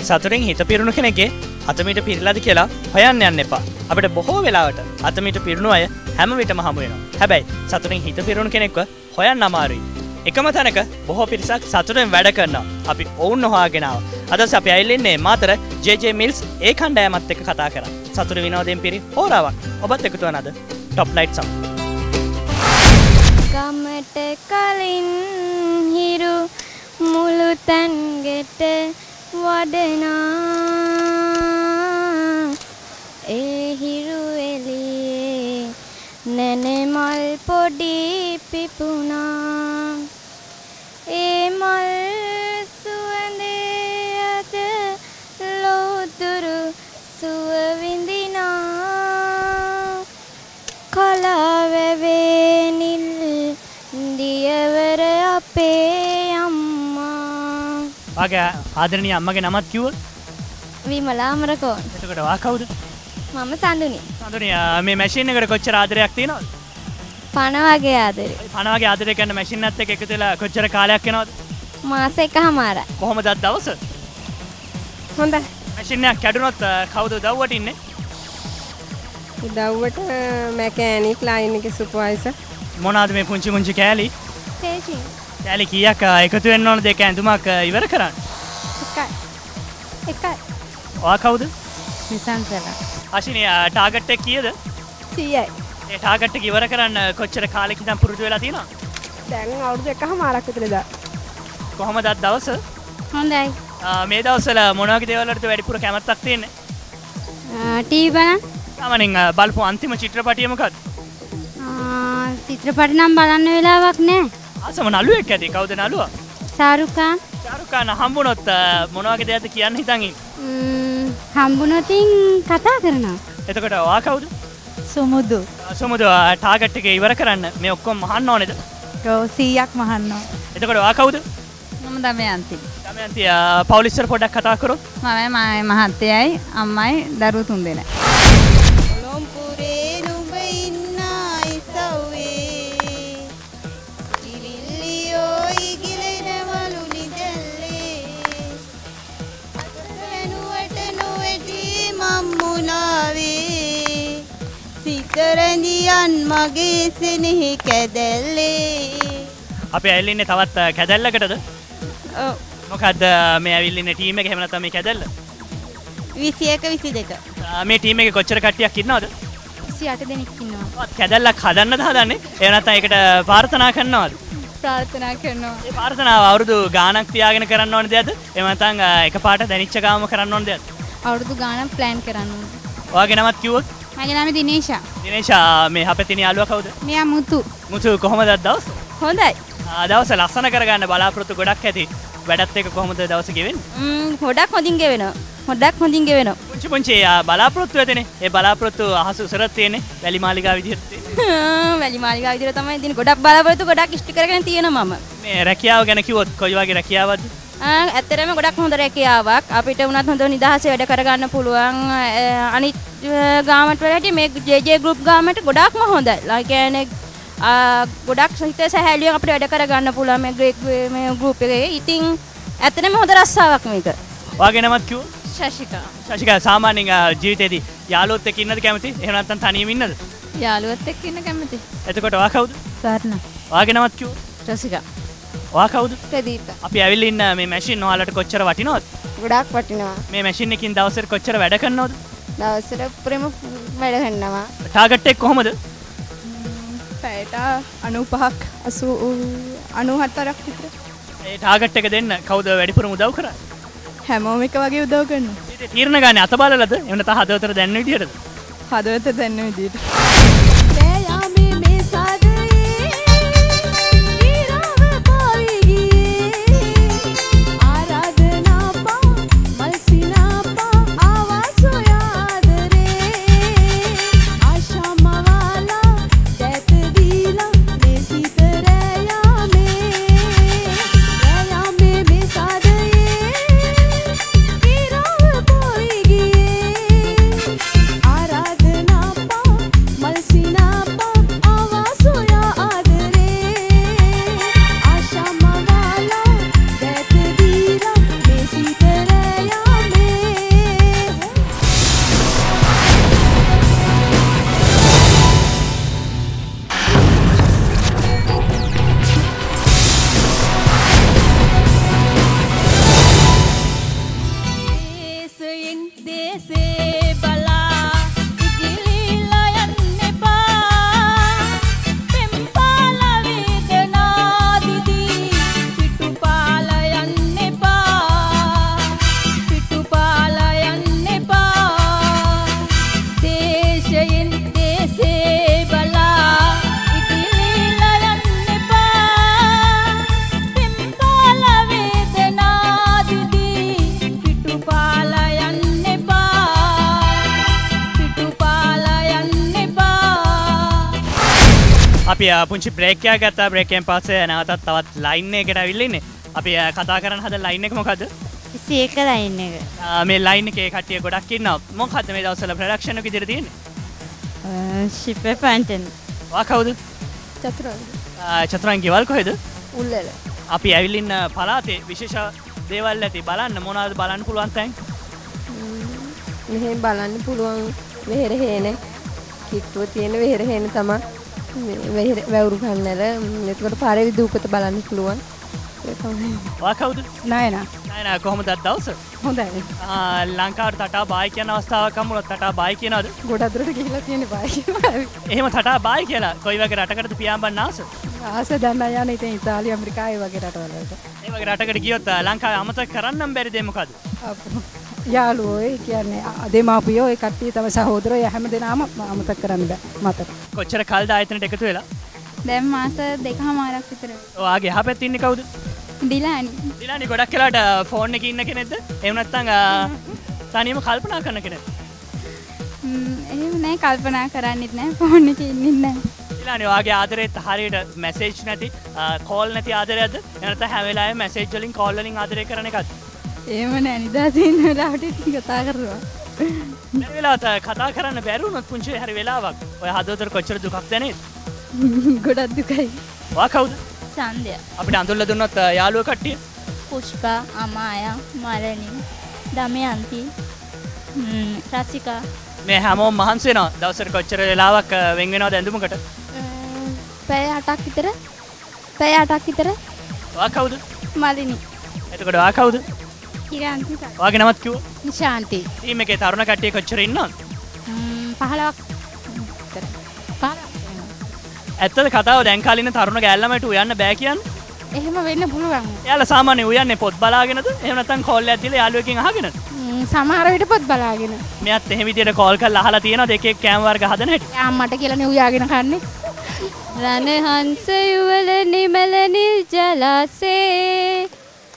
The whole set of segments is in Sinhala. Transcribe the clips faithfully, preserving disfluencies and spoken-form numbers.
සතුටින් හිත පිරුණු කෙනෙක්ගේ අතමිට පිරලාද කියලා හොයන්න යන්න එපා. අපිට බොහෝ වෙලාවට අතමිට පිරුණු අය හැම විටම හමු වෙනවා. හැබැයි සතුටින් හිත පිරුණු කෙනෙක්ව හොයන්න අමාරුයි. එකම තැනක බොහෝ පිරිසක් සතුටෙන් වැඩ කරනවා. අපි ඔවුන් හොයාගෙන ආවා. අද අපි ඇවිල්ලා ඉන්නේ මාතර ජේ ජේ මිල්ස් ඒ කණ්ඩායමත් එක්ක කතා කරා. සතුට විනෝදයෙන් පිරි හෝරාවක්. ඔබත් එකතු වෙනවද? ටොප් ලයිට් සම්. ගමට කලින් හිරු මුළු තැන් ගෙට වඩනා ඒ හිරු එළියේ නැනේ මල් පොඩි පිපුණා ඒ මල් සුවඳේ අද ලෝතුරු සුව විඳිනා කලාවැවේ නිල් දියවර අපේ අම්මා. වාගේ ආදරණීය අම්මගේ නමත් කිව්වොත්? විමලා අමරකෝන්. එතකොට වා කවුද? මම සඳුනි. සඳුනි මේ මැෂින් එකට කොච්චර ආදරයක් තියෙනවද? පණ වගේ ආදරේ. පණ වගේ ආදරයක් කරන මැෂින් එකත් එක්ක එකතු වෙලා කොච්චර කාලයක් යනවද? මාස එකමාරයි. කොහොමද අද දවස? හොඳයි. මැෂින් එක කැඩුනොත් කවුද උදව්වට ඉන්නේ? උදව්වට මැකෑනික් ලයින් එකේ සුපර්වයිසර්. මොනවාද මේ පුංචි පුංචි කෑලි? තේජි. කෑලි කීයක් එකතු වෙන්න ඕනද ඒක ඇඳුමක් ඉවර කරන්න? එකයි. එකයි. ඔයා කවුද? නිසංසලා. අශිනී ටාගට් එක කීයද? සීයයි. ඒ ටාගට් එක ඉවර කරන්න කොච්චර කාලෙක ඉඳන් පුරුදු වෙලා තියෙනවද? දැන් අවුරුදු එකමාරක් විතර ඉඳලා. කොහොමද අද දවස? හොඳයි. මේ දවස්වල මොන වගේ දේවල් වලට වැඩිපුර කැමැත්තක් තියෙන්නේ? ටීවී බලන්න. සාමාන්‍යයෙන් බලපු අන්තිම චිත්‍රපටිය මොකක්ද? ආ චිත්‍රපට නම් බලන්න වෙලාවක් නැහැ. ආසම නළුවෙක් ඇති. කවුද නළුවා? ශාරුඛ් ખાන්. ශාරුඛ් ખાන් හම්බුනොත් මොන වගේ දෙයක්ද කියන්න හිතන් ඉන්නේ? ම්ම් හම්බුනොතින් කතා කරනවා. එතකොට ඔයා කවුද? සුමුදු. සුමුදු ටාගට් එක ඉවර කරන්න මේ ඔක්කොම මහන්න ඕනේද? ඔව් සීයක් මහන්න ඕන. එතකොට ඔයා කවුද? මම දමයන්ති. දමයන්ති පෞලිස්තර පොඩ්ඩක් කතා කරොත්. මම මහත්තයයි අම්මයි දරුවෝ තුන්දෙනා. කොළොම්පුරේ නුඹ ඉන්න ඉසව්වේ ඉලිල්ලියෝ ඉගිලෙනවලු නිදැල්ලේ අතරනුවට නොවැටි මම්මුණාවේ සිතරැඳියන් මගේ සෙනෙහි කැදැල්ලේ. අපි ඇවිල්ලා ඉන්නේ තවත් කැදැල්ලකටද? ඔව්. මොකද්ද මේ ඇවිල්ලා ඉන්නේ ටීම් එක එහෙම නැත්නම් මේ කැදැල්ල? විසි එක විසි දෙක. මේ ටීම් එකේ කොච්චර කට්ටියක් ඉන්නවද? විසි අට දෙනෙක් ඉන්නවා. ඔත් කැදැල්ලක් හදන්නද හදන්නේ? එහෙම නැත්නම් ඒකට ප්‍රාර්ථනා කරනවද? ප්‍රාර්ථනා කරනවා. ඒ ප්‍රාර්ථනාව අවුරුදු ගාණක් තියාගෙන කරන්න ඕන දෙයක්ද? එහෙම නැත්නම් එකපාරට දැනිච්ච ගාම කරන්න ඕන දෙයක්ද? අවුරුදු ගාණක් ප්ලෑන් කරන්න ඕනේ. ඔයාගේ නමත් කිව්වොත්? මගේ නම දිනේෂා. දිනේෂා මේ හපෙතින යාළුවා කවුද? මෙයා මුතු. මුතු කොහොමද අද දවස්? හොඳයි. දවස ලස්සන කරගන්න බලාපොරොත්තු ගොඩක් ඇති. වැඩත් එක්ක කොහොමද දවස ගෙවෙන්නේ? ම්ම් ගොඩක් හොඳින් ගෙවෙනවා. ගොඩක් හොඳින් ගෙවෙනවා. පුංචි පුංචි බලාපොරොත්තු ඇතිනේ. ඒ බලාපොරොත්තු අහස උසරත් තියෙන්නේ. වැලි මාලිගාව විදිහට තියෙන්නේ. වැලි මාලිගාව විදිහට තමයි තියෙන්නේ. ගොඩක් බලාපොරොත්තු ගොඩක් ඉෂ්ට කරගෙන තියෙනවා මම. මේ රැකියාව ගැන කිව්වොත් කොයි වගේ රැකියාවක්ද? ආ ඇත්තටම ගොඩක් හොඳ රැකියාවක්. අපිට උනත් හොඳ නිදහසේ වැඩ කරගන්න පුළුවන්. අනිත් ගාමට වලට මේ ජේ ජේ ගෲප් ගාමට ගොඩක්ම හොඳයි. ඒ කියන්නේ ගොඩක් හිත සැහැල්ලුවෙන් අපිට වැඩ කරගන්න පුළුවන් මේ ග්‍රේක් මේ ගෲප් එකේ. ඉතින් ඇත්තටම හොඳ රස්සාවක් මේක. ඔයාගේ නමත් කිව්වොත්? ශෂිකා. ශෂිකා සාමාන්‍යයෙන් ජීවිතේදී යාළුවොත් එක්ක ඉන්නද කැමති? එහෙම නැත්නම් තනියම ඉන්නද? යාළුවත් එක්ක ඉන්න කැමති. එතකොට ඔයා කවුද? සර්ණ. ඔයාගේ නමත් කිව්වොත්? රසිකා. ඔයා කවුද? ප්‍රදීප. අපි ඇවිල්ලා ඉන්න මේ මැෂින් ඔයාලට කොච්චර වටිනවද? ගොඩක් වටිනවා. මේ මැෂින් එකකින් දවසට කොච්චර වැඩ කරනවද? දවසට උපරිම වැඩ කරනවා. ටාගට් එක කොහොමද? පැයට අනූපහක් අනූහතරක් විතර. ඒ ටාගට් එක දෙන්න කවුද වැඩිපුරම උදව් කරන්නේ? හැමෝම එක වගේ උදව් කරනවා. ඉතින් තීරණ ගන්න අත බලලද? එහෙම නැත්නම් හදවතට දැනෙන විදිහටද? හදවත දැනෙන විදිහට. Arad na pa, malsina pa. අපි පුංචි බ්‍රේක් එකක් ගත්තා. බ්‍රේක් එකෙන් පස්සේ නැවතත් තවත් ලයින් එකකට ඇවිල්ලා ඉන්නේ. අපි කතා කරන්න හදන ලයින් එක මොකද්ද? සීක ලයින් එක. මේ ලයින් එකේ කට්ටිය ගොඩක් ඉන්නවා. මොකද්ද මේ දවස්වල ප්‍රොඩක්ෂන් එක විදිහට තියෙන්නේ? ශිපේ ෆැන්ටන්. වා කවුද? චතුරාර්ය. චතුරාර්ය ගෙවල් කොහෙද? උල්ලල. අපි ඇවිල්ලා ඉන්න පළාතේ විශේෂ දේවල් ඇති බලන්න මොනවද බලන්න පුළුවන් තැන්? මෙහෙම බලන්න පුළුවන් වෙහෙර හේන කිට්ටුව තියෙන වෙහෙර හේන තමයි. වෙහෙර වැවුරු කන්නල එතකොට පාරේ විදුපත බලන්න පුළුවන්. ඒක තමයි. වා කවුද? නයනා. නයනා කොහොමද දවස? හොඳයි. ආ ලංකාවට තටා බායි කියන අවස්ථාවක් හම්බුනොත් තටා බායි කියනවද? ගොඩක් දුරට ගිහිල්ලා තියෙන බයි. එහෙම තටා බායි කියලා කොයි වගේ රටකටද පියාඹන්න ආස? ආස දන්න යන ඉතින් ඉතාලිය ඇමරිකාවේ වගේ රටවල් වලට. ඒ වගේ රටකට ගියොත් ලංකාවේ අමතක කරන්නම් බැරි දේ මොකද්ද? යාළුවෝ ඒ කියන්නේ දෙමාපියෝ ඒ කට්ටිය තම සහෝදරයෝ හැම දෙනාම අමතක කරන්න බෑ මතක. කොච්චර කල්ද ආයතනට එකතු වෙලා? දැන් මාස දෙකමාරක් විතර. ඔයාගේ එහා පැත්තේ ඉන්නේ කවුද? ඩිලානි. ඩිලානි ගොඩක් වෙලාට ෆෝන් එකේ ඉන්න කෙනෙක්ද? එහෙම නැත්නම් තනියම කල්පනා කරන කෙනෙක්ද? ම්ම් එහෙම නෑ කල්පනා කරන්නෙත් නෑ ෆෝන් එකේ ඉන්නෙත් නෑ. ඩිලානි ඔයාගේ ආදරේත් හරියට මැසේජ් නැති කෝල් නැති ආදරයක්ද? එහෙම නැත්නම් හැම වෙලාවෙම මැසේජ් වලින් කෝල් වලින් ආදරය කරන එකක්ද? එහෙම නෑ නිදාසේ ඉන්න වෙලාවට ඉතින් කතා කරනවා. මේ වෙලාවට කතා කරන්න බැරි වුණොත් පුංචි හරි වෙලාවක් ඔය හදවතට කොච්චර දුකක් දැනේද? ගොඩක් දුකයි. ඔයා කවුද? සන්ධ්‍යා. අපිට අඳුල්ලා දුන්නොත් යාළුවෝ කට්ටිය. පුෂ්පා, අමායා, මරණි, දමයන්ති, ම්ම් රසිකා. මේ හැමෝම මහන්සි වෙනවා. දවසට කොච්චර වෙලාවක් වෙන් වෙනවද ඇඳුමකට? පැය අටක් විතර. පැය අටක් විතර. ඔයා කවුද? මලිනි. එතකොට ඔයා කවුද? ඉරාන්ති. ඔයාගේ නමත් කිව්වා? නිශාන්ති. ටීම් එකේ තරුණ කට්ටිය කොච්චර ඉන්නවද? ම්ම් පහළොවක් විතර. පහළොවක්. ඇත්තද කතාව දැන් කාලේ ඉන්න තරුණ ගෑල්ලමට උයන්න බෑ කියන්නේ? එහෙම වෙන්න පුළුවන්. එයාලා සාමාන්‍යයෙන් උයන්නේ පොත් බලාගෙනද? එහෙම නැත්නම් කෝල් එකක් දීලා යාළුවෙක්ගෙන් අහගෙනද? සමහර විට පොත් බලාගෙන. මෙයාත් එහෙම විදියට කෝල් කරලා අහලා තියෙනවද එක එක කෑම වර්ග හදන හැටි? අම්මට කියලානේ උයාගෙන කන්නේ. රණහංස යුවල නිමල නිල් ජලාසේ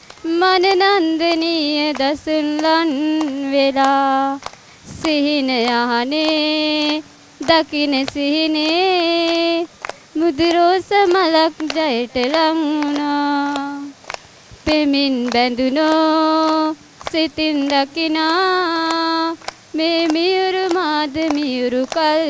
මනනන්දනීය දසුන්ලන් වෙලා සිහින යහනේ දකින සිහිනේ මුදුරෝස මලක් ජයට ලංුණා පෙමින් බැඳුනෝ සිතින් දකිනා මේ මියුරු මාද මියුරු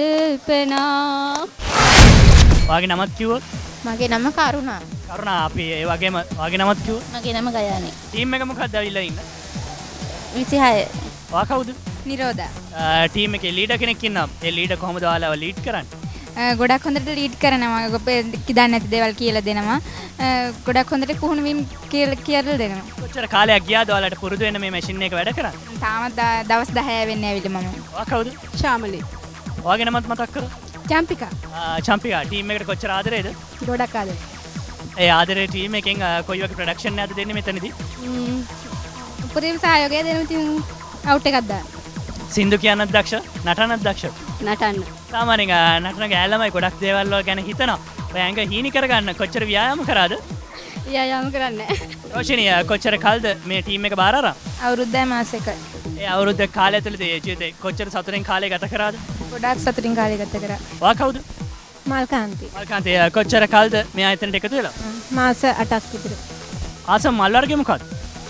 කල්පනා. වාගේ නමත් කිව්වොත්? මගේ නම කරුණා. කරුණා අපි ඒ වගේම වාගේ නමත් කිව්වොත්? මගේ නම ගයානි. ටීම් එක මොකක්ද ඇවිල්ලා ඉන්න? විසිහය. වා කවුද? නිරෝධා. ටීම් එකේ ලීඩර් කෙනෙක් ඉන්නවා. ඒ ලීඩර් කොහොමද ඔයාලව ලීඩ් කරන්නේ? ගොඩක් හොඳට ලීඩ් කරනවා. කිදන්න නැති දේවල් කියලා දෙනවා. ගොඩක් හොඳට කුහුණු වීම කියලා දෙනවා. කොච්චර කාලයක් ගියාද ඔයාලට පුරුදු වෙන්න මේ මැෂින් එක වැඩ කරන්න? තාමත් දවස් දහය වෙන්නේ ඇවිල්ලා මම. ඔයා කවුද? ශාමලි. ඔයාගේ නමත් මතක් කරලා. චම්පිකා. චම්පිකා ටීම් එකට කොච්චර ආදරේද? ගොඩක් ආදරේ. ඒ ආදරේ ටීම් එකෙන් කොයි වගේ ප්‍රොඩක්ෂන් එකක්ද දෙන්නේ මෙතනදී? ම්ම් උපරිම සහයෝගය දෙනවා ඉතින් අවුට් එකක් දාන්න. සින්දු කියන්නත් දක්ෂ, නටන්නත් දක්ෂ. නටන්න. සාමාන්‍යයෙන් නටන ගෑල්ලමයි ගොඩක් දේවල් වල ගැන හිතනවා. ඔය ඇඟ හීනි කරගන්න කොච්චර ව්‍යායාම කරාද? ව්‍යායාම කරන්නේ. රෝෂිනී කොච්චර කල්ද මේ ටීම් එක බාර අරන්? අවුරුද්දයි මාස එකයි. ඒ අවුරුද්ද කාලය ඇතුළතදී ඒ ජීවිතේ කොච්චර සතුටින් කාලය ගත කරාද? ගොඩාක් සතුටින් කාලය ගත කරා. ඔයා කවුද? මල්කාන්ති. මල්කාන්ති කොච්චර කල්ද මේ ආයතනයට එකතු වෙලා? මාස අටක් විතර. ආසම මල් වර්ගය මොකක්ද?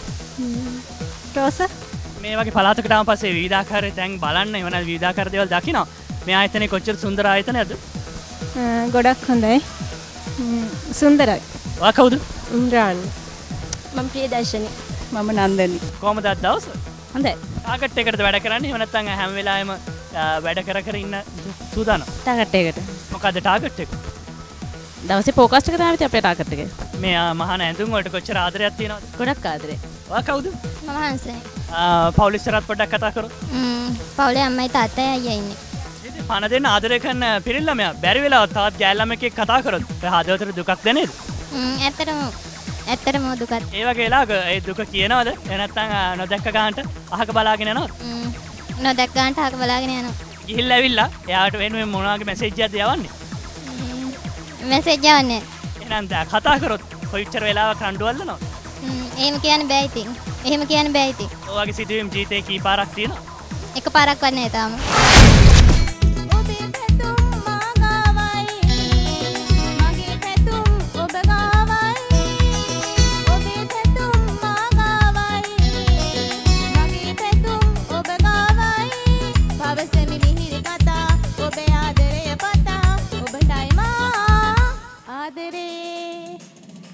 රෝස. මේ වගේ පළාතකට ආවන් පස්සේ විවිධාකාර තැන් බලන්න එවන විවිධාකාර දේවල් දකිනවා. මේ ආයතනයේ කොච්චර සුන්දර ආයතනයක්ද? ගොඩක් හොඳයි. සුන්දරයි. ඔයා කවුද? ඉන්ද්‍රාණි. මම ප්‍රියදර්ශනි. මම නන්දනි. කොහමද අද දවස? හොඳයි. ටාගට් එකකටද වැඩ කරන්නේ? එහෙම නැත්නම් හැම වෙලාවෙම වැඩ කර කර ඉන්න සූදානම්? ටාගට් එකට. මොකද්ද ටාගට් එක? දවසේ ෆෝකස් එක තමයි අපේ ටාගට් එක. මේ මහාන ඇඳුම් වලට කොච්චර ආදරයක් තියෙනවද? ගොඩක් ආදරේ. ඔයා කවුද? මම හංසනේ. පවුල් ඉස්සරහත් පොඩ්ඩක් කතා කරමු. ම්ම් පවුලේ අම්මයි තාත්තයි අයියා ඉන්නේ. ඉතින් පණ දෙන්න ආදරය කරන පිරිල්ලා මෙයා බැරි වෙලාවත් තවත් ගෑල්ලම එක්ක කතා කරොත් ඒ හදවතට දුකක් දැනේද? ම්ම් ඇත්තටම ඇත්තටම දුකක්. ඒ වගේ වෙලාවක ඒ දුක කියනවද? එහෙ නැත්නම් නොදැක්ක ගන්නට අහක බලාගෙන යනවද? ම්ම් නොදැක්ක ගන්නට අහක බලාගෙන යනවා. ගිහිල්ලා ඇවිල්ලා එයාට වෙනුවෙන් මොනවාගේ මැසේජ් එකක්ද යවන්නේ? මැසේජ් යවන්නේ. එහෙනම් දැන් කතා කරොත් කොයිච්චර වෙලාවක් රණ්ඩු අල්ලනවද? ම්ම් එහෙම කියන්න බෑ ඉතින්. එහෙම කියන්න බෑ ඉතින්. ඔයගේ සිදුවීම් ජීවිතේ කී පාරක් තියෙනවද? එක පාරක් වන්නේ තාම.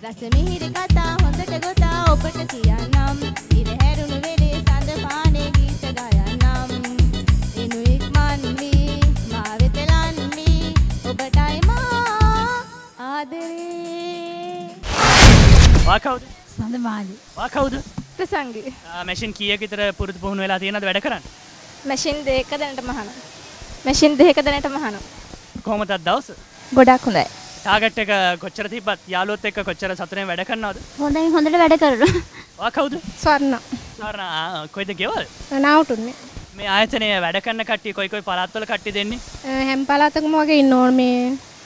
රස මිහිරි කතා හොඳට ගොතා ඔබට කියන්නම් ඉර හැරුණු වෙලේ සඳ පානේ ගීත ගයන්නම් එනු ඉක්මන් වී මා වෙත ලන් වී ඔබටයි මා ආදරේ වා කවුද සඳ මාලි වා කවුද ප්‍රසංගි මැෂින් කීයක් විතර පුරුදු පුහුණු වෙලා තියෙනවද වැඩ කරන්න මැෂින් දෙක දැනටම අහනවා මැෂින් දෙක දැනටම අහනවා කොහොමද අද දවස ගොඩක් හොඳයි ටාගට් එක කොච්චර තිබ්බත් යාළුවොත් එක්ක කොච්චර සතුටෙන් වැඩ කරනවද හොඳයි හොඳට වැඩ කරනවා වා කවුද ස්වර්ණ ස්වර්ණ කොයිද ගෙවල් නාවුටුන්නේ මේ ආයතනයේ වැඩ කරන කට්ටිය කොයි කොයි පළාත්වල කට්ටිය දෙන්නේ හැම පළාතකම වගේ ඉන්න ඕන මේ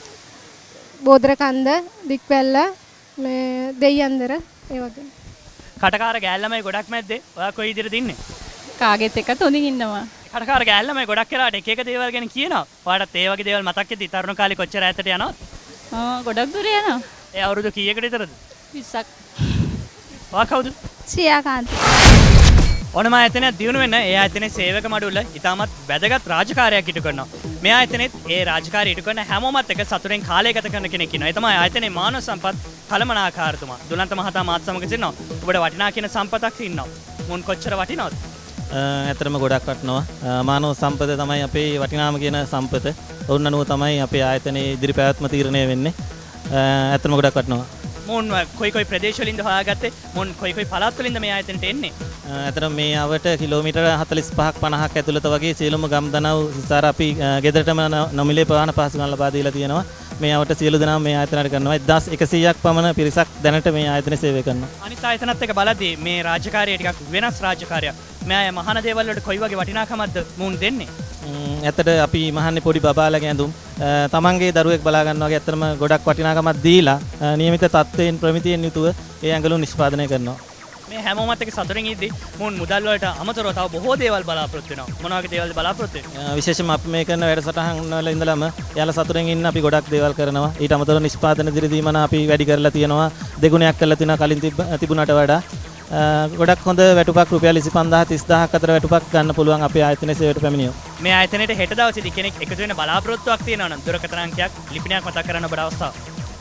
බෝදරකන්ද දික්වැල්ල මේ දෙයන්දර ඒ වගේ කටකාර ගෑල්ලමයි ගොඩක් මැද්දේ ඔයා කොයි විදිහටද ඉන්නේ කාගෙත් එක්කත් හොඳින් ඉන්නවා. කටකාර ගෑල්ලමයි ගොඩක් වෙලාවට එක එක දේවල් ගැන කියනවා ඔයාලට ඒ වගේ දේවල් මතක් වෙද්දි තරුණ කාලේ කොච්චර ඈතට යනවද ආ ගොඩක් දුර යනවා. ඒ අවුරුදු කීයකට විතරද විස්සක්. වා කවුද ශ්‍රියාකාන්ත ඕනම ආයතනයක් දියුණු වෙන්න ඒ ආයතනයේ සේවක මඩුල්ල ඉතාමත් වැදගත් රාජකාරියක් ඉටු කරනවා. මේ ආයතනයේත් ඒ රාජකාරිය ඉටු කරන හැමෝමත් එක්ක සතුටෙන් කාලය ගත කරන කෙනෙක් ඉන්නවා. ඒ තමයි ආයතනයේ මානව සම්පත් කළමනාකාරතුමා. දුලන්ත මහතා මාත් සමග සිටිනවා. ඔබට වටිනා කියන සම්පතක් ඉන්නවා. මුන් කොච්චර වටිනවද? ඇත්තටම ගොඩක් වටිනවා. මානව සම්පත තමයි අපේ වටිනාම කියන සම්පත. ඔවුන් අනුව තමයි අපේ ආයතනයේ ඉදිරි පැවැත්ම තීරණය වෙන්නේ. ඇත්තටම ගොඩක් වටිනවා. මුන් කොයි කොයි ප්‍රදේශ වලින්ද හොයාගත්තේ? මුන් කොයි කොයි පළාත් වලින්ද මේ ආයතනට එන්නේ? ඇත්තටම මේ අවට කිලෝමීටර හතළිස් පහක් පනහක් ඇතුළත වගේ සියලුම ගම් දනව් සිසාර අපි ගෙදරටම නොමිලේ ප්‍රවාහන පහසුකම් ලබා දීලා තියෙනවා. මේ අවට සියලු දෙනාම මේ ආයතනයට කරනවා. එක්දාස් එකසීයක් පමණ පිරිසක් දැනට මේ ආයතනයේ සේවය කරනවා. අනිත් ආයතනත් එක්ක බලද්දී මේ රාජකාරිය ටිකක් වෙනස් රාජකාරියක්. මේ අය මහාන දේවල් වලට කොයි වගේ වටිනාකමක්ද මුන් දෙන්නේ? ඇත්තට අපි මහන්නේ පොඩි බබාලගේ ඇඳුම් තමන්ගේ දරුවෙක් බලා ගන්නවා වගේ ඇත්තටම ගොඩක් වටිනාකමක් දීලා නියමිත තත්ත්වයෙන් ප්‍රමිතියෙන් යුතුව ඒ ඇඟලුම් නිෂ්පාදනය කරනවා. මේ හැමෝමත් එක්ක සතුටින් ඉද්දි මුන් මුදල් වලට අමතරව තව බොහෝ දේවල් බලාපොරොත්තු වෙනවා. මොන වගේ දේවල්ද බලාපොරොත්තු වෙන්නේ? විශේෂයෙන්ම අපි මේ කරන වැඩසටහන් වල ඉඳලම යාලා සතුටින් ඉන්න අපි ගොඩක් දේවල් කරනවා. ඊට අමතරව නිෂ්පාදන දිරිදීමන අපි වැඩි කරලා තියෙනවා. දෙගුණයක් කරලා තියෙනවා කලින් තිබුණාට වඩා. ගොඩක් හොඳ වැටුපක් රුපියල් විසිපන්දාහ තිස්දාහක් අතර වැටුපක් ගන්න පුළුවන් අපේ ආයතනයේ සේවයට පැමිණියොත්. මේ ආයතනයේ හෙට දවසේදී කෙනෙක් එකතු වෙන බලාපොරොත්තුවක් තියෙනවා නම් දුරකථන අංකයක් ලිපිනයක් මතක් කරන්න ඔබට අවස්ථාව.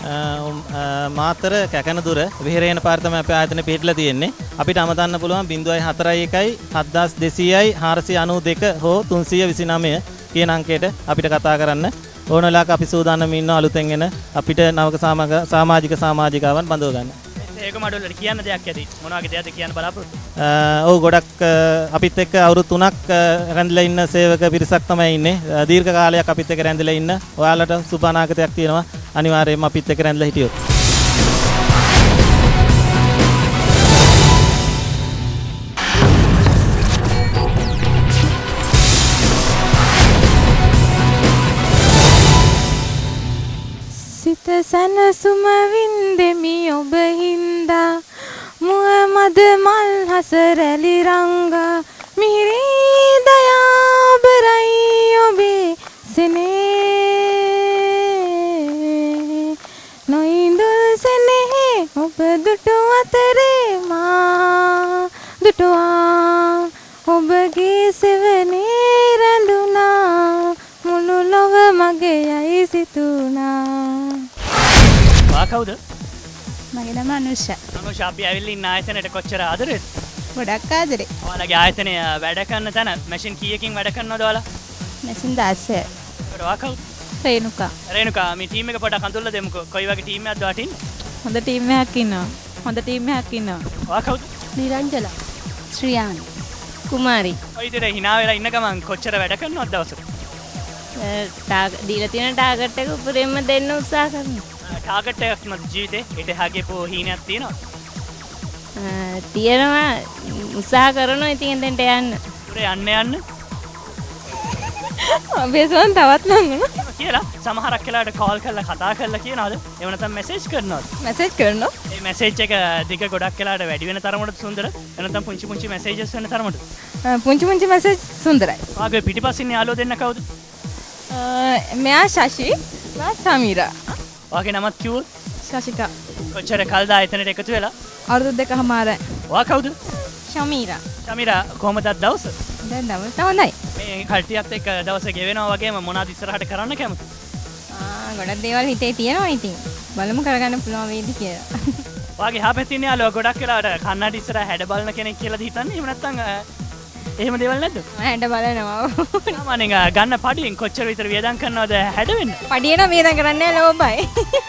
මාතර කැකනදුර විහෙරේන පාර තමයි අපේ ආයතනය පිහිටලා තියෙන්නේ. අපිට අමතන්න පුළුවන් ज़ीरो फ़ोर वन वन हज़ार दो सौ चार सौ नव्वद හෝ තුන්සිය විසිනවය කියන අංකයට අපිට කතා කරන්න. ඕන වෙලාවක අපි සූදානම් ඉන්නවා අලුතෙන් එන අපිට නවක සමාජික සමාජිකාවන් බඳව ගන්න. ඒක මඩවලට කියන්න දෙයක් ඇති. මොන වගේ දෙයක්ද කියන්න බලාපොරොත්තු? ඔව් ගොඩක් අපිත් එක්ක අවුරුදු තුනක් රැඳිලා ඉන්න සේවක පිරිසක් තමයි ඉන්නේ. දීර්ඝ කාලයක් අපිත් එක්ක රැඳිලා ඉන්න. ඔයාලට සුබ අනාගතයක් තියෙනවා. අනිවාර්යයෙන්ම අපිත් එක්ක රැඳිලා හිටියොත්. සිත සනසුම වින්දෙමි ඔබ හින්දා මුවමද මල් හස රැලි රංගා මිහිරි දයා බරයි ඔබේ සෙනේ නොඉඳුල් සෙනෙහි ඔබ දුටු අතරේ මා දුටුවා ඔබගේ සෙවනේ රැඳුනා මුළු ලොව මගේ යයි සිතුනා. වා කවුද? මගේ නම අනුෂා. අනුෂා අපි ඇවිල්ලා ඉන්න ආයතනයට කොච්චර ආදරේද? ගොඩක් ආදරේ. ඔයාලගේ ආයතනය වැඩ කරන තැන මැෂින් කීයකින් වැඩ කරනවද ඔයාලා? මැෂින් දාසය. ඒකට වා කවුද? රේණුකා. රේණුකා මේ ටීම් එක පොඩක් අඳුල්ලා දෙමුකෝ. කොයි වගේ ටීම් එකක්ද ඔයාට ඉන්නේ? හොඳ ටීම් එකක් ඉන්නවා. හොඳ ටීම් එකක් ඉන්නවා. වා කවුද? නිරංජලා. ශ්‍රියානි කුමාරි. ඔය විදිහට hina වෙලා ඉන්න ගමන් කොච්චර වැඩ කරනවද දවසට? දීලා තියෙන ටාගට් එක උපරිම දෙන්න උත්සාහ කරනවා. ටාගට් එකක් මත ජීවිතේ ඊට හාගේ පො හීනයක් තියෙනවා. තියෙනවා උත්සාහ කරනවා ඉතින් එතෙන්ට යන්න. උරේ යන්න යන්න. අපේසොන් තවත් නම් කියලා සමහරක් වෙලාවට කෝල් කරලා කතා කරලා කියනවාද? එහෙම නැත්නම් මැසේජ් කරනවද? මැසේජ් කරනවා. මේ මැසේජ් එක දිග ගොඩක් වෙලාවට වැඩි වෙන තරමට සුන්දර. එනතම් පුංචි පුංචි මැසේජස් වෙන තරමට. පුංචි පුංචි මැසේජ් සුන්දරයි. ආගේ පිටිපස්සින් යාළුවෝ දෙන්න කවුද? මෙයා ශෂි මා සමීරා. වාගේ නමත් කිව්වොත්? ශෂිකා. කොච්චර කල්ද ආයතනයට එකතු වෙලා? අවුරුදු දෙකමාරයි. වා කවුද? ශමීරා. ශමීරා කොහමද අද දවස? දැන් දවස හොඳයි. මේ කල්ටියත් එක්ක දවස ගෙවෙනවා වගේම මොනවද ඉස්සරහට කරන්න කැමති? ආ ගොඩක් දේවල් හිතේ තියෙනවා ඉතින්. බලමු කරගන්න පුළුවන් වේද කියලා. ඔයාගේ හා පැත්තේ ඉන්නේ යාළුවා ගොඩක් වෙලාවට කන්නඩි ඉස්සරහ හැඩ බලන කෙනෙක් කියලාද හිතන්නේ? එහෙම නැත්නම් එහෙම දේවල් නැද්ද? මම හැඩ බලනවා. සාමාන්‍යයෙන් ගන්න පඩියෙන් කොච්චර විතර වියදම් කරනවද හැඩ වෙන්න? පඩිය නම් වියදම් කරන්නේ නැහැ ලෝභයි.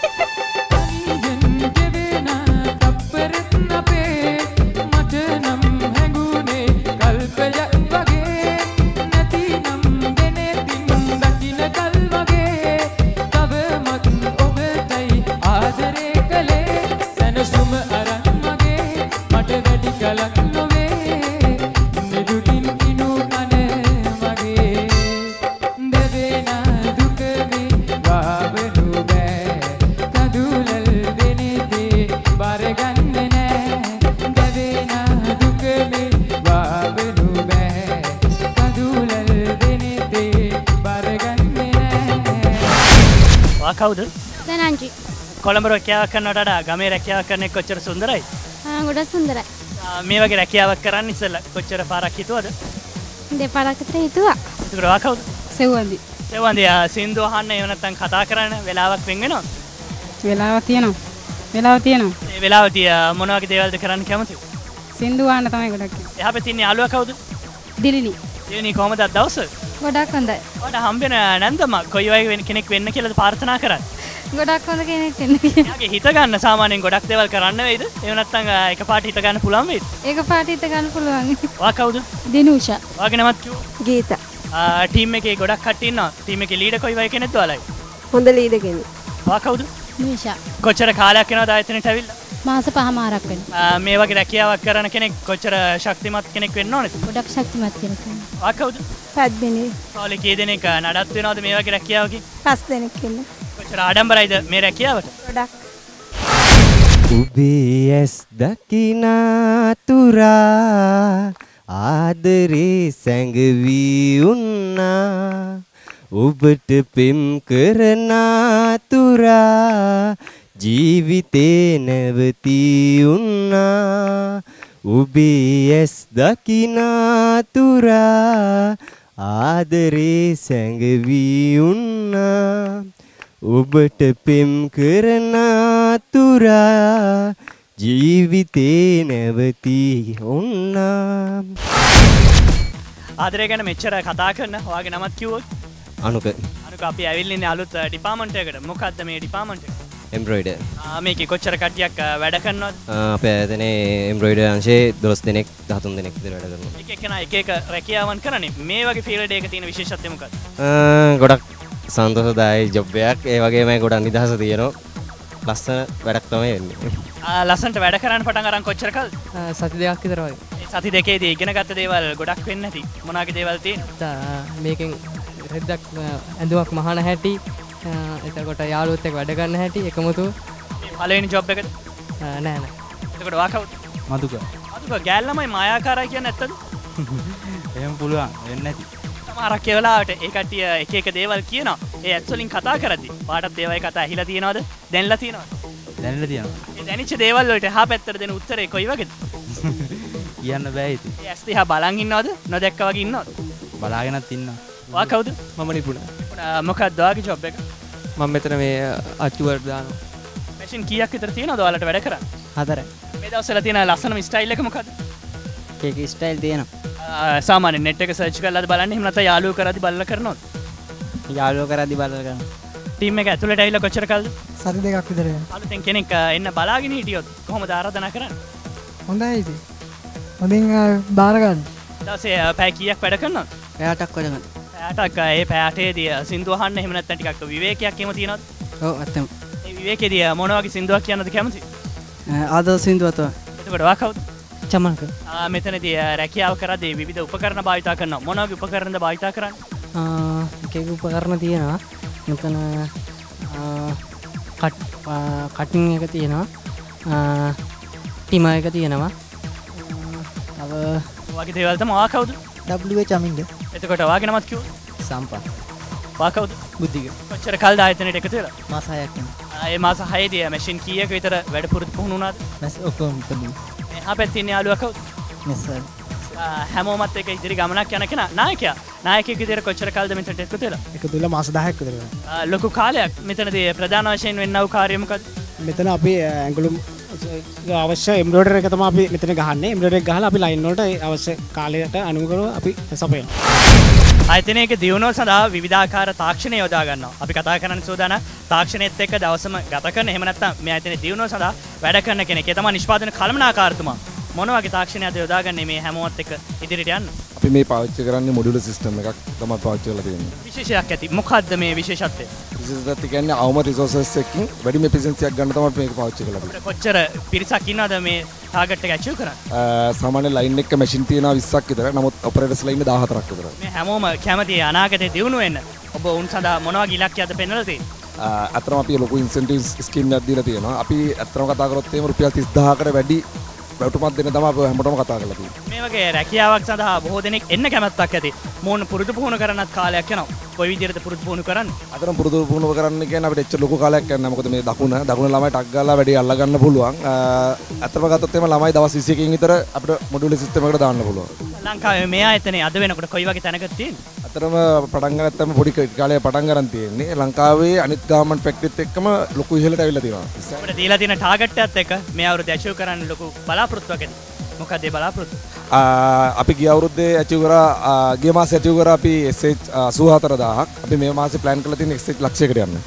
කවුද? දනංජි. කොළඹ රැකියාවක් කරනවට වඩා ගමේ රැකියාවක් කරන එක කොච්චර සුන්දරයි? ආ ගොඩක් සුන්දරයි. මේ වගේ රැකියාවක් කරන්න ඉස්සෙල්ලා කොච්චර පාරක් හිතුවද? දෙපාරක් විතර හිතුවා. ඒක රවා කවුද? සෙව්වන්දි. සෙව්වන්දි සින්දු අහන්න එහෙම නැත්නම් කතා කරන්න වෙලාවක් වෙන් වෙනවද? වෙලාවක් තියෙනවා. වෙලාවක් තියෙනවා. ඒ වෙලාවදී මොන වගේ දේවල්ද කරන්න කැමතිද? සින්දු අහන්න තමයි ගොඩක්. එහා පැත්තේ ඉන්නේ යාළුවා කවුද? දිලිනි. දිලිනි කොහමද අද දවස? ගොඩක් හොඳයි. ඔයාට හම්බෙන නැන්දම කොයි වගේ කෙනෙක් වෙන්න කියලාද ප්‍රාර්ථනා කරන්නේ? ගොඩක් හොඳ කෙනෙක් වෙන්න කියලා. එයාගේ හිත ගන්න සාමාන්‍යයෙන් ගොඩක් දේවල් කරන්න වෙයිද? එහෙම නැත්නම් එකපාරට හිත ගන්න පුළුවන් වෙයිද? එකපාරට හිත ගන්න පුළුවන්. ඔයා කවුද? දිනුෂා. ඔයාගේ නමත් කිව්වා? ගීතා. ආ ටීම් එකේ ගොඩක් කට්ටිය ඉන්නවා. ටීම් එකේ ලීඩර් කොයි වගේ කෙනෙක්ද ඔයාලයි? හොඳ ලීඩර් කෙනෙක්. ඔයා කවුද? නිෂා. කොච්චර කාලයක් යනවද ආයතනයට ඇවිල්ලා? මාස පහමාරක් වෙනවා. මේ වගේ රැකියාවක් කරන කෙනෙක් කොච්චර ශක්තිමත් කෙනෙක් වෙන්න ඕනේද? ගොඩක් ශක්තිමත් කෙනෙක් වෙන්න. ඔයා කවුද? පද්මිනී. ඔයාලා කී දෙනෙක් නඩත් වෙනවද මේ වගේ රැකියාවකින්? පස් දෙනෙක් ඉන්නේ. කොච්චර ආඩම්බරයිද මේ රැකියාවට? ගොඩක්. උබේ ඇස් දකිනා තුරා ආදරේ සැඟවි උන්නා ඔබට පෙම් කරන තුරා ජීවිතේ නැවති උන්නා ඔබේ ඇස් දකිනා තුරා ආදරේ සැඟවි උන්නා ඔබට පෙම් කරන තුරා ජීවිතේ නැවති උන්නා. ආදරය ගැන මෙච්චර කතා කරන ඔයාගේ නමත් කිව්වොත්? අනුක. අනුක අපි ඇවිල්ලා ඉන්නේ අලුත් ඩිපාර්ට්මන්ට් එකකට. මොකද්ද මේ ඩිපාර්ට්මන්ට් එක? එම්බ්‍රොයිඩර්. ආ මේකේ කොච්චර කට්ටියක් වැඩ කරනවද? අපේ ආයතනයේ එම්බ්‍රොයිඩර් අංශයේ දොළොස් දෙනෙක් දහතුන් දෙනෙක් විතර වැඩ කරනවා. එක එකනා එක එක රැකියාවන් කරන්නේ. මේ වගේ ෆීල්ඩ් එකක තියෙන විශේෂත්වය මොකක්ද? ගොඩක් සන්තෝෂදායී ජොබ් එකක්. ඒ වගේම ගොඩක් නිදහස තියෙනවා. ලස්සන වැඩක් තමයි වෙන්නේ. ආ ලස්සනට වැඩ කරන්න පටන් අරන් කොච්චර කල්ද? සති දෙකක් විතර වගේ. ඒ සති දෙකේදී ඉගෙන ගත්ත දේවල් ගොඩක් වෙන්නේ නැති. මොනවාගේ දේවල් තියෙනවද? මේකෙන් රෙද්දක් ඇඳුමක් මහන හැටි, එතකොට යාළුවොත් එක්ක වැඩ ගන්න හැටි, එකමුතු. මේ පළවෙනි ජොබ් එකද? නෑ නෑ. එතකොට වා කවුද? මදුක. මදුක ගෑල් ළමයි මායාකාරයි කියන්නේ නැත්තද? එහෙම පුළුවන් වෙන්නේ නැති. සමහරක් ඒ වෙලාවට ඒ කට්ටිය එක එක දේවල් කියනවා. ඒ ඇත්ස් වලින් කතා කරද්දි පාටත් ඒ වගේ කතා ඇහිලා තියෙනවද? දැනලා තියෙනවද? දැනලා තියෙනවා. ඒ දැනිච්ච දේවල් වලට එහා පැත්තට දෙන උත්තරේ කොයි වගේද? කියන්න බෑ ඉතින්. ඒ ඇස් දිහා බලන් ඉන්නවද? නොදැක්ක වගේ ඉන්නවද? බලාගෙනත් ඉන්නවා. වා කවුද? මම නිපුණ. මොකක්ද ඔයාගේ ජොබ් එක? මම මෙතන මේ අච්චුවට දානවා. මැෂින් කීයක් විතර තියෙනවද ඔයාලට වැඩ කරන්න? හතරයි. මේ දවස්වල තියෙන ලස්සනම ස්ටයිල් එක මොකද්ද? කේක ස්ටයිල් තියෙනවා. සාමාන්‍යයෙන් නෙට් එක සර්ච් කරලාද බලන්නේ? එහෙම නැත්නම් යාළුවෝ කරද්දි බලලා කරනවද? යාළුවෝ කරද්දි බලලා කරනවා. ටීම් එක ඇතුළට ඇවිල්ලා කොච්චර කල්ද? සති දෙකක් විතර වෙනවා. අලුතෙන් කෙනෙක් එන්න බලාගෙන හිටියොත් කොහොමද ආරාධනා කරන්නේ? හොඳයි ඉතින්. හොඳින් බාර ගන්න. ඊටසේ පැය කීයක් වැඩ කරනවද? පැයටක් වැඩ කරනවා. පැයටක් ඒ පැයටේදී සින්දු අහන්න එහෙම නැත්නම් ටිකක් විවේකයක් එහෙම තියනවද? ඔව් ඇත්තම. ඒ විවේකේදී මොන වගේ සින්දුවක් කියන්නද කැමති? ආදෝ සින්දුව තමයි. එතකොට වා කවුද? චමන්ක. ආ මෙතනදී රැකියාව කරද්දී විවිධ උපකරණ භාවිතා කරනවා. මොන වගේ උපකරණද භාවිතා කරන්නේ? ආ එක එක උපකරණ තියෙනවා. මෙතන කට් කටින් එක තියෙනවා. ටිමර් එක තියෙනවා. තව වගේ දේවල් තමයි. වා කවුද? W චමින්ද. එතකොට වාගේ නමත් කිව්වොත්? සම්පා. වා කවුද? බුද්ධික. කොච්චර කල්ද ආයතනයට එකතු වෙලා? මාස හයක් වෙනවා. ආ ඒ මාස හයේදී මැෂින් කීයක විතර වැඩ පුරුදු පුහුණු වුණාද? මැස් ඔක්කොම පුරුදු. එහා පැත්තේ ඉන්න යාළුවා කවුද? Mess sir. හැමෝමත් එක ඉදිරි ගමනක් යන කෙනා නායකයා. නායකයෙක් විදියට කොච්චර කාලද මෙතනට එකතු වෙලා? එකතු වෙලා මාස දහයක් විතර වෙනවා. ලොකු කාලයක්. මෙතනදී ප්‍රධාන වශයෙන් වෙන්නව කාර්යය මොකද්ද? මෙතන අපි ඇඟලුම් අවශ්‍ය එම්බ්‍රොයිඩර් එක තමයි අපි මෙතන ගහන්නේ. එම්බ්‍රොයිඩර් එක ගහලා අපි ලයින් වලට අවශ්‍ය කාලයට අනුගමනව අපි සපයනවා. ආයතනයක දියුණුව සඳහා විවිධාකාර තාක්ෂණ යොදා ගන්නවා. අපි කතා කරන්න සූදානම් තාක්ෂණයත් එක්ක දවසම ගත කරන එහෙම නැත්නම් මේ ආයතනයේ දියුණුව සඳහා වැඩ කරන කෙනෙක්. ඒ තමයි නිෂ්පාදන කළමනාකාරතුමා. මොන වගේ තාක්ෂණයක්ද යොදාගන්නේ මේ හැමෝත් එක්ක ඉදිරියට යන්න? අපි මේ පාවිච්චි කරන්නේ මොඩියුලර් සිස්ටම් එකක් තමයි පාවිච්චි කරලා තියෙන්නේ. විශේෂයක් ඇති. මොකද්ද මේ විශේෂත්වය? විශේෂත්වය කියන්නේ අවම රිසෝසස් එකකින් වැඩිම එෆිෂියන්සියක් ගන්න තමයි මේක පාවිච්චි කරලා තියෙන්නේ. කොච්චර පිරිසක් ඉන්නවද මේ ටාගට් එක ඇචීව් කරන්නේ? සාමාන්‍ය ලයින් එක මැෂින් තියෙනවා විස්සක් විතර. නමුත් ඔපරේටර්ස්ලා ඉන්නේ දහහතරක් විතර. මේ හැමෝම කැමති අනාගතේ දියුණු වෙන්න. ඔබ උන් සඳහා මොන වගේ ඉලක්කයක්ද පෙන්වලා තියෙන්නේ? අතරම අපි ලොකු ඉන්සෙන්ටිව්ස් ස්කීම් එකක් දීලා තියෙනවා. අපි අතරම කතා කරොත් එහෙම රුපියල් තිස් දහසකට වැඩි වැටුපක් දෙන්න තමයි අපි හැමෝටම කතා කරලා තියෙන්නේ. මේ වගේ රැකියාවක් සඳහා බොහෝ දෙනෙක් එන්න කැමැත්තක් ඇති. මොන පුරුදු පුහුණු කරන්නත් කාලයක් යනවා. කොයි විදිහටද පුරුදු පුහුණු කරන්නේ? අතරම පුරුදු පුහුණු කරන්න කියන්නේ අපිට එච්චර ලොකු කාලයක් යන්නේ නැහැ. මොකද මේ දකුණ දකුණ ළමයි ටක් ගාලා වැඩි අල්ල ගන්න පුළුවන්. අතරම ගත්තොත් එහෙම ළමයි දවස් විසියකින් විතර අපිට මොඩියුලර් සිස්ටම් එකකට දාන්න පුළුවන්. ලංකාවේ මේ ආයතනයේ අද වෙනකොට කොයි වගේ තැනකද තියෙන්නේ? අතරම පටන් ගත්තම පොඩි කාලේ පටන් ගන්න තියෙන්නේ. ලංකාවේ අනිත් ගාමන්ට් ෆැක්ටරිත් එක්කම ලොකු ඉහළට ඇවිල්ලා තියෙනවා. අපිට දීලා තියෙන ටාගට් එකත් එක්ක මේ අවුරුද්ද ඇචීව් කරන්න ලොකු බලාපොරොත්තුවක් ඇති. මොකක්ද ඒ බලාපොරොත්තු? අපි ගිය අවුරුද්දේ ඇචීව් කරා ගිය මාසේ ඇචීව් කරා අපි එස් එච් අසූහතර දහසක්. අපි මේ මාසේ ප්ලෑන් කරලා තියෙන එස් එච් ලක්ෂයකට යන්න.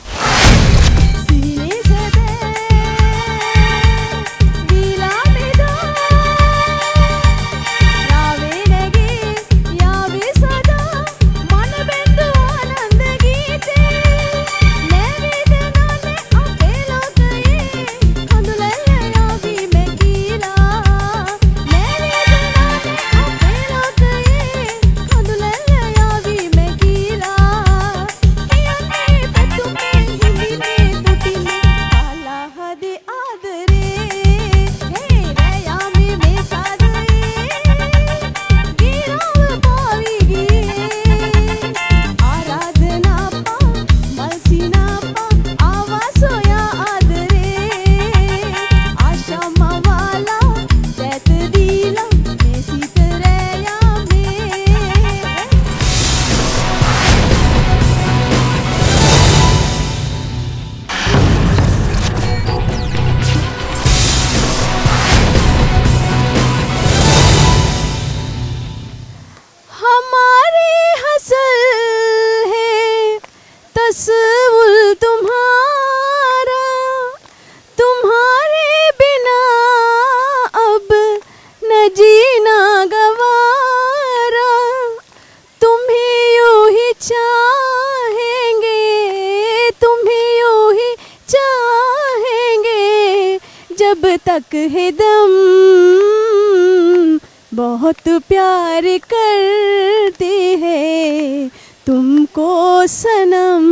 तक है दम बहुत प्यार करते हैं तुमको सनम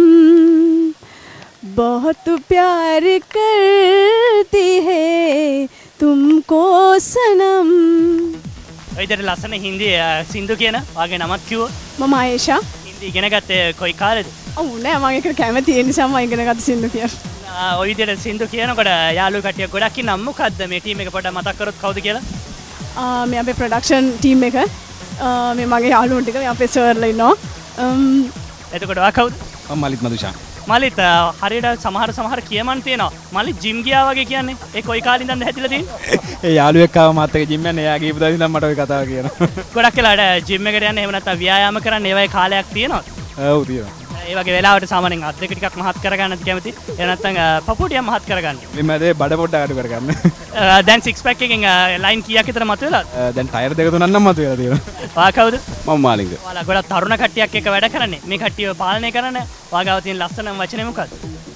बहुत प्यार करते हैं तुमको सनम ඔයිදර ලස්සන හින්දි සින්දු කියන වගේ නමක් කිව්වා. මම ආයේෂා. හින්දි ඉගෙන ගත්තේ කොයි කාලෙද? ඔව් නෑ මම ඒකට කැමති ඒ නිසා මම ඉගෙන ගත්ත සින්දු කියලා. ඔය විදිහට සින්දු කියනකොට යාළුවෝ කට්ටිය ගොඩක් ඉන්නවා. මොකද්ද මේ ටීම් එක පොඩ්ඩක් මතක් කරොත් කවුද කියලා? ආ මේ අපේ ප්‍රොඩක්ෂන් ටීම් එක. මේ මගේ යාළුවෝ ටික මේ අපේ සර්ලා ඉන්නවා. එතකොට ඔයා කවුද? මම මලිත් මදුෂා. මලිත් හරියට සමහර සමහර කියමන් තියෙනවා. මලිත් ජිම් ගියා වගේ කියන්නේ. ඒ කොයි කාලේ ඉඳන්ද හැදිලා තියෙන්නේ? ඒ යාළුවෙක් ආව මාත් එක්ක ජිම් යන්නේ. එයා ගිහපු දවස් ඉඳන් මට ඔය කතාව කියනවා. ගොඩක් වෙලාවට ජිම් එකට යන්නේ එහෙම නැත්නම් ව්‍යායාම කරන්නේ ඒ වගේ කාලයක් තියෙනවද? ඔව් තියෙනවා. ඒ වගේ වෙලාවට සාමාන්‍යයෙන් අත් දෙක ටිකක් මහත් කරගන්නත් කැමති. එහෙම නැත්නම් පපුව ටිකක් මහත් කරගන්න. මේ මැදේ බඩ පොඩ්ඩක් අඩු කරගන්න. දැන් සික්ස් පැක් එකෙන් ලයින් කීයක් විතර මතුවෙලාද? දැන් ටයර් දෙක තුනක් නම් මතුවෙලා තියෙනවා. ඔයා කවුද? මම මාලිංග. ඔයාලා ගොඩක් තරුණ කට්ටියක් එක්ක වැඩ කරන්නේ. මේ කට්ටියව පාලනය කරන්න ඔයාගාව තියෙන ලස්සනම වචනේ මොකක්ද?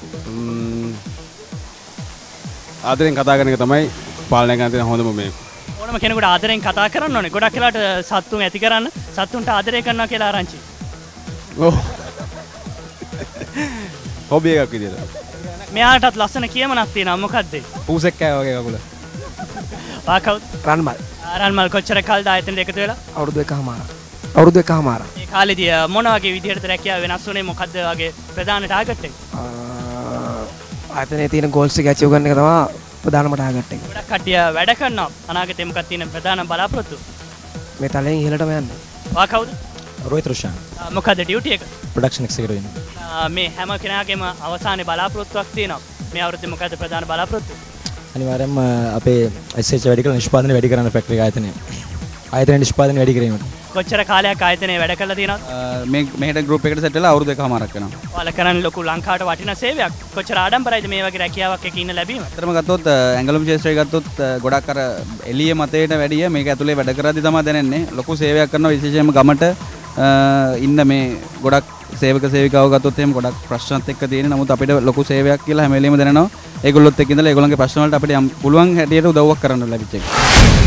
ආදරෙන් කතා කරන එක තමයි පාලනය කරන්න තියෙන හොඳම මේ. ඕනම කෙනෙකුට ආදරෙන් කතා කරන්න ඕනේ. ගොඩක් වෙලාවට සත්තුන් ඇති කරන්න සත්තුන්ට ආදරය කරනවා කියලා ආරංචි. ඔව්. හොබි එකක් විදියට. මෙයාටත් ලස්සන කියමනක් තියෙනවා. මොකද්ද? පූසෙක් කෑ වගේ කකුල. ඔයා කවුද? රන්මල්. රන්මල් කොච්චර කල්ද ආයතනයට එකතු වෙලා? අවුරුදු එකමාරක්. අවුරුදු එකමාරක්. මේ කාලේදී මොන වගේ විදිහටද රැකියාව වෙනස් වුනේ? මොකද්ද වගේ ප්‍රධාන ටාගට් එක? ආයතනයේ තියෙන ගෝල්ස් එක ඇචීව් කරන එක තමයි ප්‍රධානම ටාගට් එක. ගොඩක් කට්ටිය වැඩ කරනවා. අනාගතේ මොකක්ද තියෙන ප්‍රධාන බලාපොරොත්තු? මේ තලයෙන් ඉහළටම යන්න. ඔයා කවුද? රෝහිත රුෂාන්. මොකද ඩියුටි එක? ප්‍රොඩක්ෂන් එක්සිකියුටිව් ඉන්න. මේ හැම කෙනාගේම අවසානයේ බලාපොරොත්තුවක් තියෙනවා. මේ අවුරුද්දේ මොකද ප්‍රධාන බලාපොරොත්තුව? අනිවාර්යයෙන්ම අපේ එස් එච් වැඩි කරන නිෂ්පාදනය වැඩි කරන ෆැක්ටරි ආයතනය. ආයතන නිෂ්පාදනය වැඩි කිරීමට. කොච්චර කාලයක් ආයතනයේ වැඩ කරලා තියෙනවද? මේ මෙහෙට ගෲප් එකට සෙට් වෙලා අවුරුදු දෙකමාරක් වෙනවා. ඔයාලා කරන්නේ ලොකු ලංකාවට වටිනා සේවයක්. කොච්චර ආඩම්බරයිද මේ වගේ රැකියාවක් එක ඉන්න ලැබීම? ඇත්තටම ගත්තොත් ඇංගලම් ශාස්ත්‍රය ගත්තොත් ගොඩක් අර එළිය මතයට වැඩිය මේක ඇතුලේ වැඩ කරද්දි තමයි දැනෙන්නේ. ලොකු සේවයක් කරනවා විශේෂයෙන්ම ගමට ඉන්න මේ ගොඩක් සේවක සේවිකාවෝ ගත්තොත් එහෙම ගොඩක් ප්‍රශ්නත් එක්ක තියෙන. නමුත් අපිට ලොකු සේවයක් කියලා හැම වෙලෙම දැනෙනවා. ඒගොල්ලොත් එක්ක ඉඳලා ඒගොල්ලන්ගේ ප්‍රශ්න වලට අපිට යම් පුළුවන් හැටියට උදව්වක් කරන්න ලැබිච්ච එක.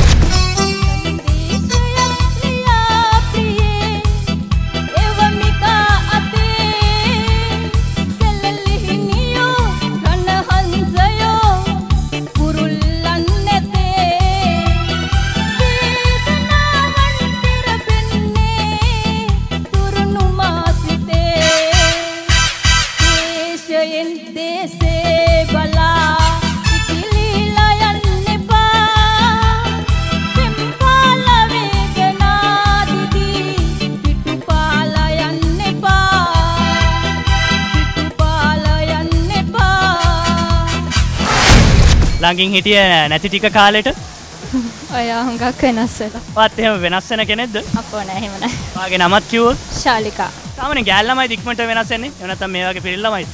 ළඟින් හිටිය නැති ටික කාලෙට ඔයා හුඟක් වෙනස් වෙලා. වාත් එහෙම වෙනස් වෙන කෙනෙක්ද? අපෝ නෑ එහෙම නෑ. වාගේ නමත් කිව්වොත්? ශාලිකා. සාමාන්‍ය ගෑල් ළමයි ඉක්මනට වෙනස් වෙන්නේ. එහෙම නැත්නම් මේ වගේ පිරිල් ළමයිද?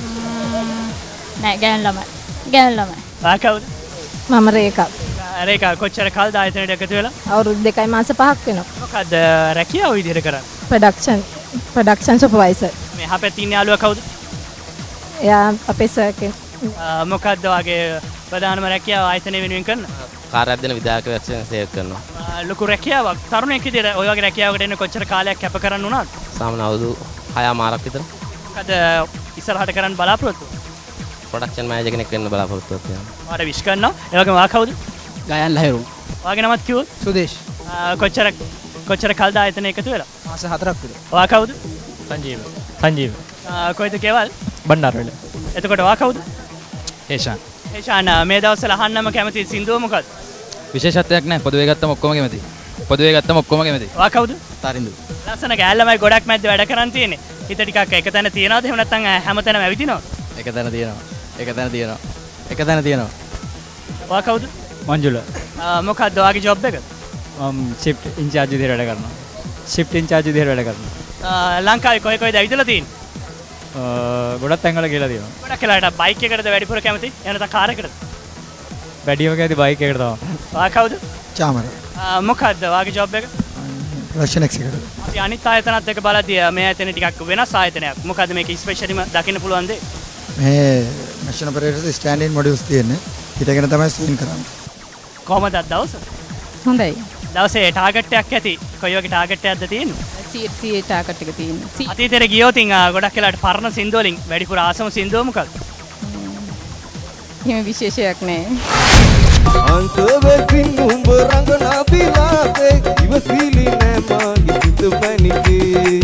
නෑ ගෑන් ළමයි. ගෑන් ළමයි. ආ කවුද? මම රේකා. රේකා කොච්චර කාලද ආයතනයට එකතු වෙලා? අවුරුදු දෙකයි මාස පහක් වෙනවා. මොකද රැකියාව විදිහට කරන්නේ? Production production supervisor. මේ හපේ තින්න යාළුවා කවුද? එයා අපේ සර් කෙනෙක්. මොකද්ද වගේ ප්‍රධානම රැකියාව ආයතනය වෙනුවෙන් කරන? කාර්යයක් දෙන විධායක වශයෙන් සේවය කරනවා. ලොකු රැකියාවක්. තරුණයෙක් විදිහට ඔය වගේ රැකියාවකට එන්න කොච්චර කාලයක් කැප කරන්න උනාද? සාමාන්‍ය අවුරුදු හයමාරක් විතර. මොකද ඉස්සරහට කරන්න බලාපොරොත්තු? ප්‍රොඩක්ෂන් මැනේජර් කෙනෙක් වෙන්න බලාපොරොත්තුවක් තියෙනවා. මාට විශ් කරනවා. ඒ වගේම වා කවුද? ගයන් ලහිරු. වාගේ නමත් කිව්වොත්? සුදේශ්. කොච්චර කොච්චර කාලද ආයතනය එකතු වෙලා? මාස හතරක් විතර. වා කවුද? සංජීව. සංජීව. කොයිද කේවල්? බණ්ඩාරවල. එතකොට වා කවුද? ඒෂාන්. ඒෂාන් මේ දවස්වල අහන්නම කැමති සින්දුව මොකක්ද? විශේෂත්වයක් නැහැ. පොදුවේ ගත්තම ඔක්කොම කැමති. පොදුවේ ගත්තම ඔක්කොම කැමති. වා කවුද? තරින්දු. ලස්සන ගෑල්ලමයි ගොඩක් මැද්ද වැඩ කරන් තියෙන්නේ. හිත ටිකක් එක තැන තියනවද? එහෙම නැත්නම් හැමතැනම ඇවිදිනවද? එක තැන තියෙනවා. එක තැන තියෙනවා. එක තැන තියෙනවා. වා කවුද? මංජුල. මොකක්ද ඔයාගේ ජොබ් එක? මම ෂිෆ්ට් ඉන්චාර්ජ් විදිහට වැඩ කරනවා. ෂිෆ්ට් ඉන්චාර්ජ් විදිහට වැඩ කරනවා. ලංකාවේ කොයි කොයිද ඇවිදලා තියෙන්නේ? ගොඩක් තැන්වල කියලා තියෙනවා. ගොඩක් වෙලාවට බයික් එකකටද වැඩිපුර කැමති? එහෙම නැත්නම් කාර් එකකටද? වැඩිම කැමති බයික් එකකට තමයි. වා කවුද? චාමර. මොකක්ද ඔයාගේ ජොබ් එක? Production executive. අපි අනිත් ආයතනත් එක්ක බලද්දී මේ ආයතනේ ටිකක් වෙනස් ආයතනයක්. මොකද්ද මේක ස්පෙෂලිම දකින්න පුළුවන් දේ? මේ machine operators stand in modules තියෙන්නේ. හිටගෙන තමයි ස්වින් කරන්නේ. කොහමද දවස? හොඳයි. දවසේ ටාගට් එකක් ඇති. කොයි වගේ ටාගට් එකක්ද තියෙන්නේ? සී එච් සී ඒ ටාගට් එක තියෙන්නේ. අතීතයේ ගියොත් ගොඩක් වෙලාවට පරණ සින්දු වලින් වැඩිපුර ආසම සින්දුව මොකක්ද? එහෙම විශේෂයක් නැහැ. අන්තවෙකින් උඹ රංගනා පිලාසේ ඉවසිලි නෑ මාගේ සිත පැනිකේ.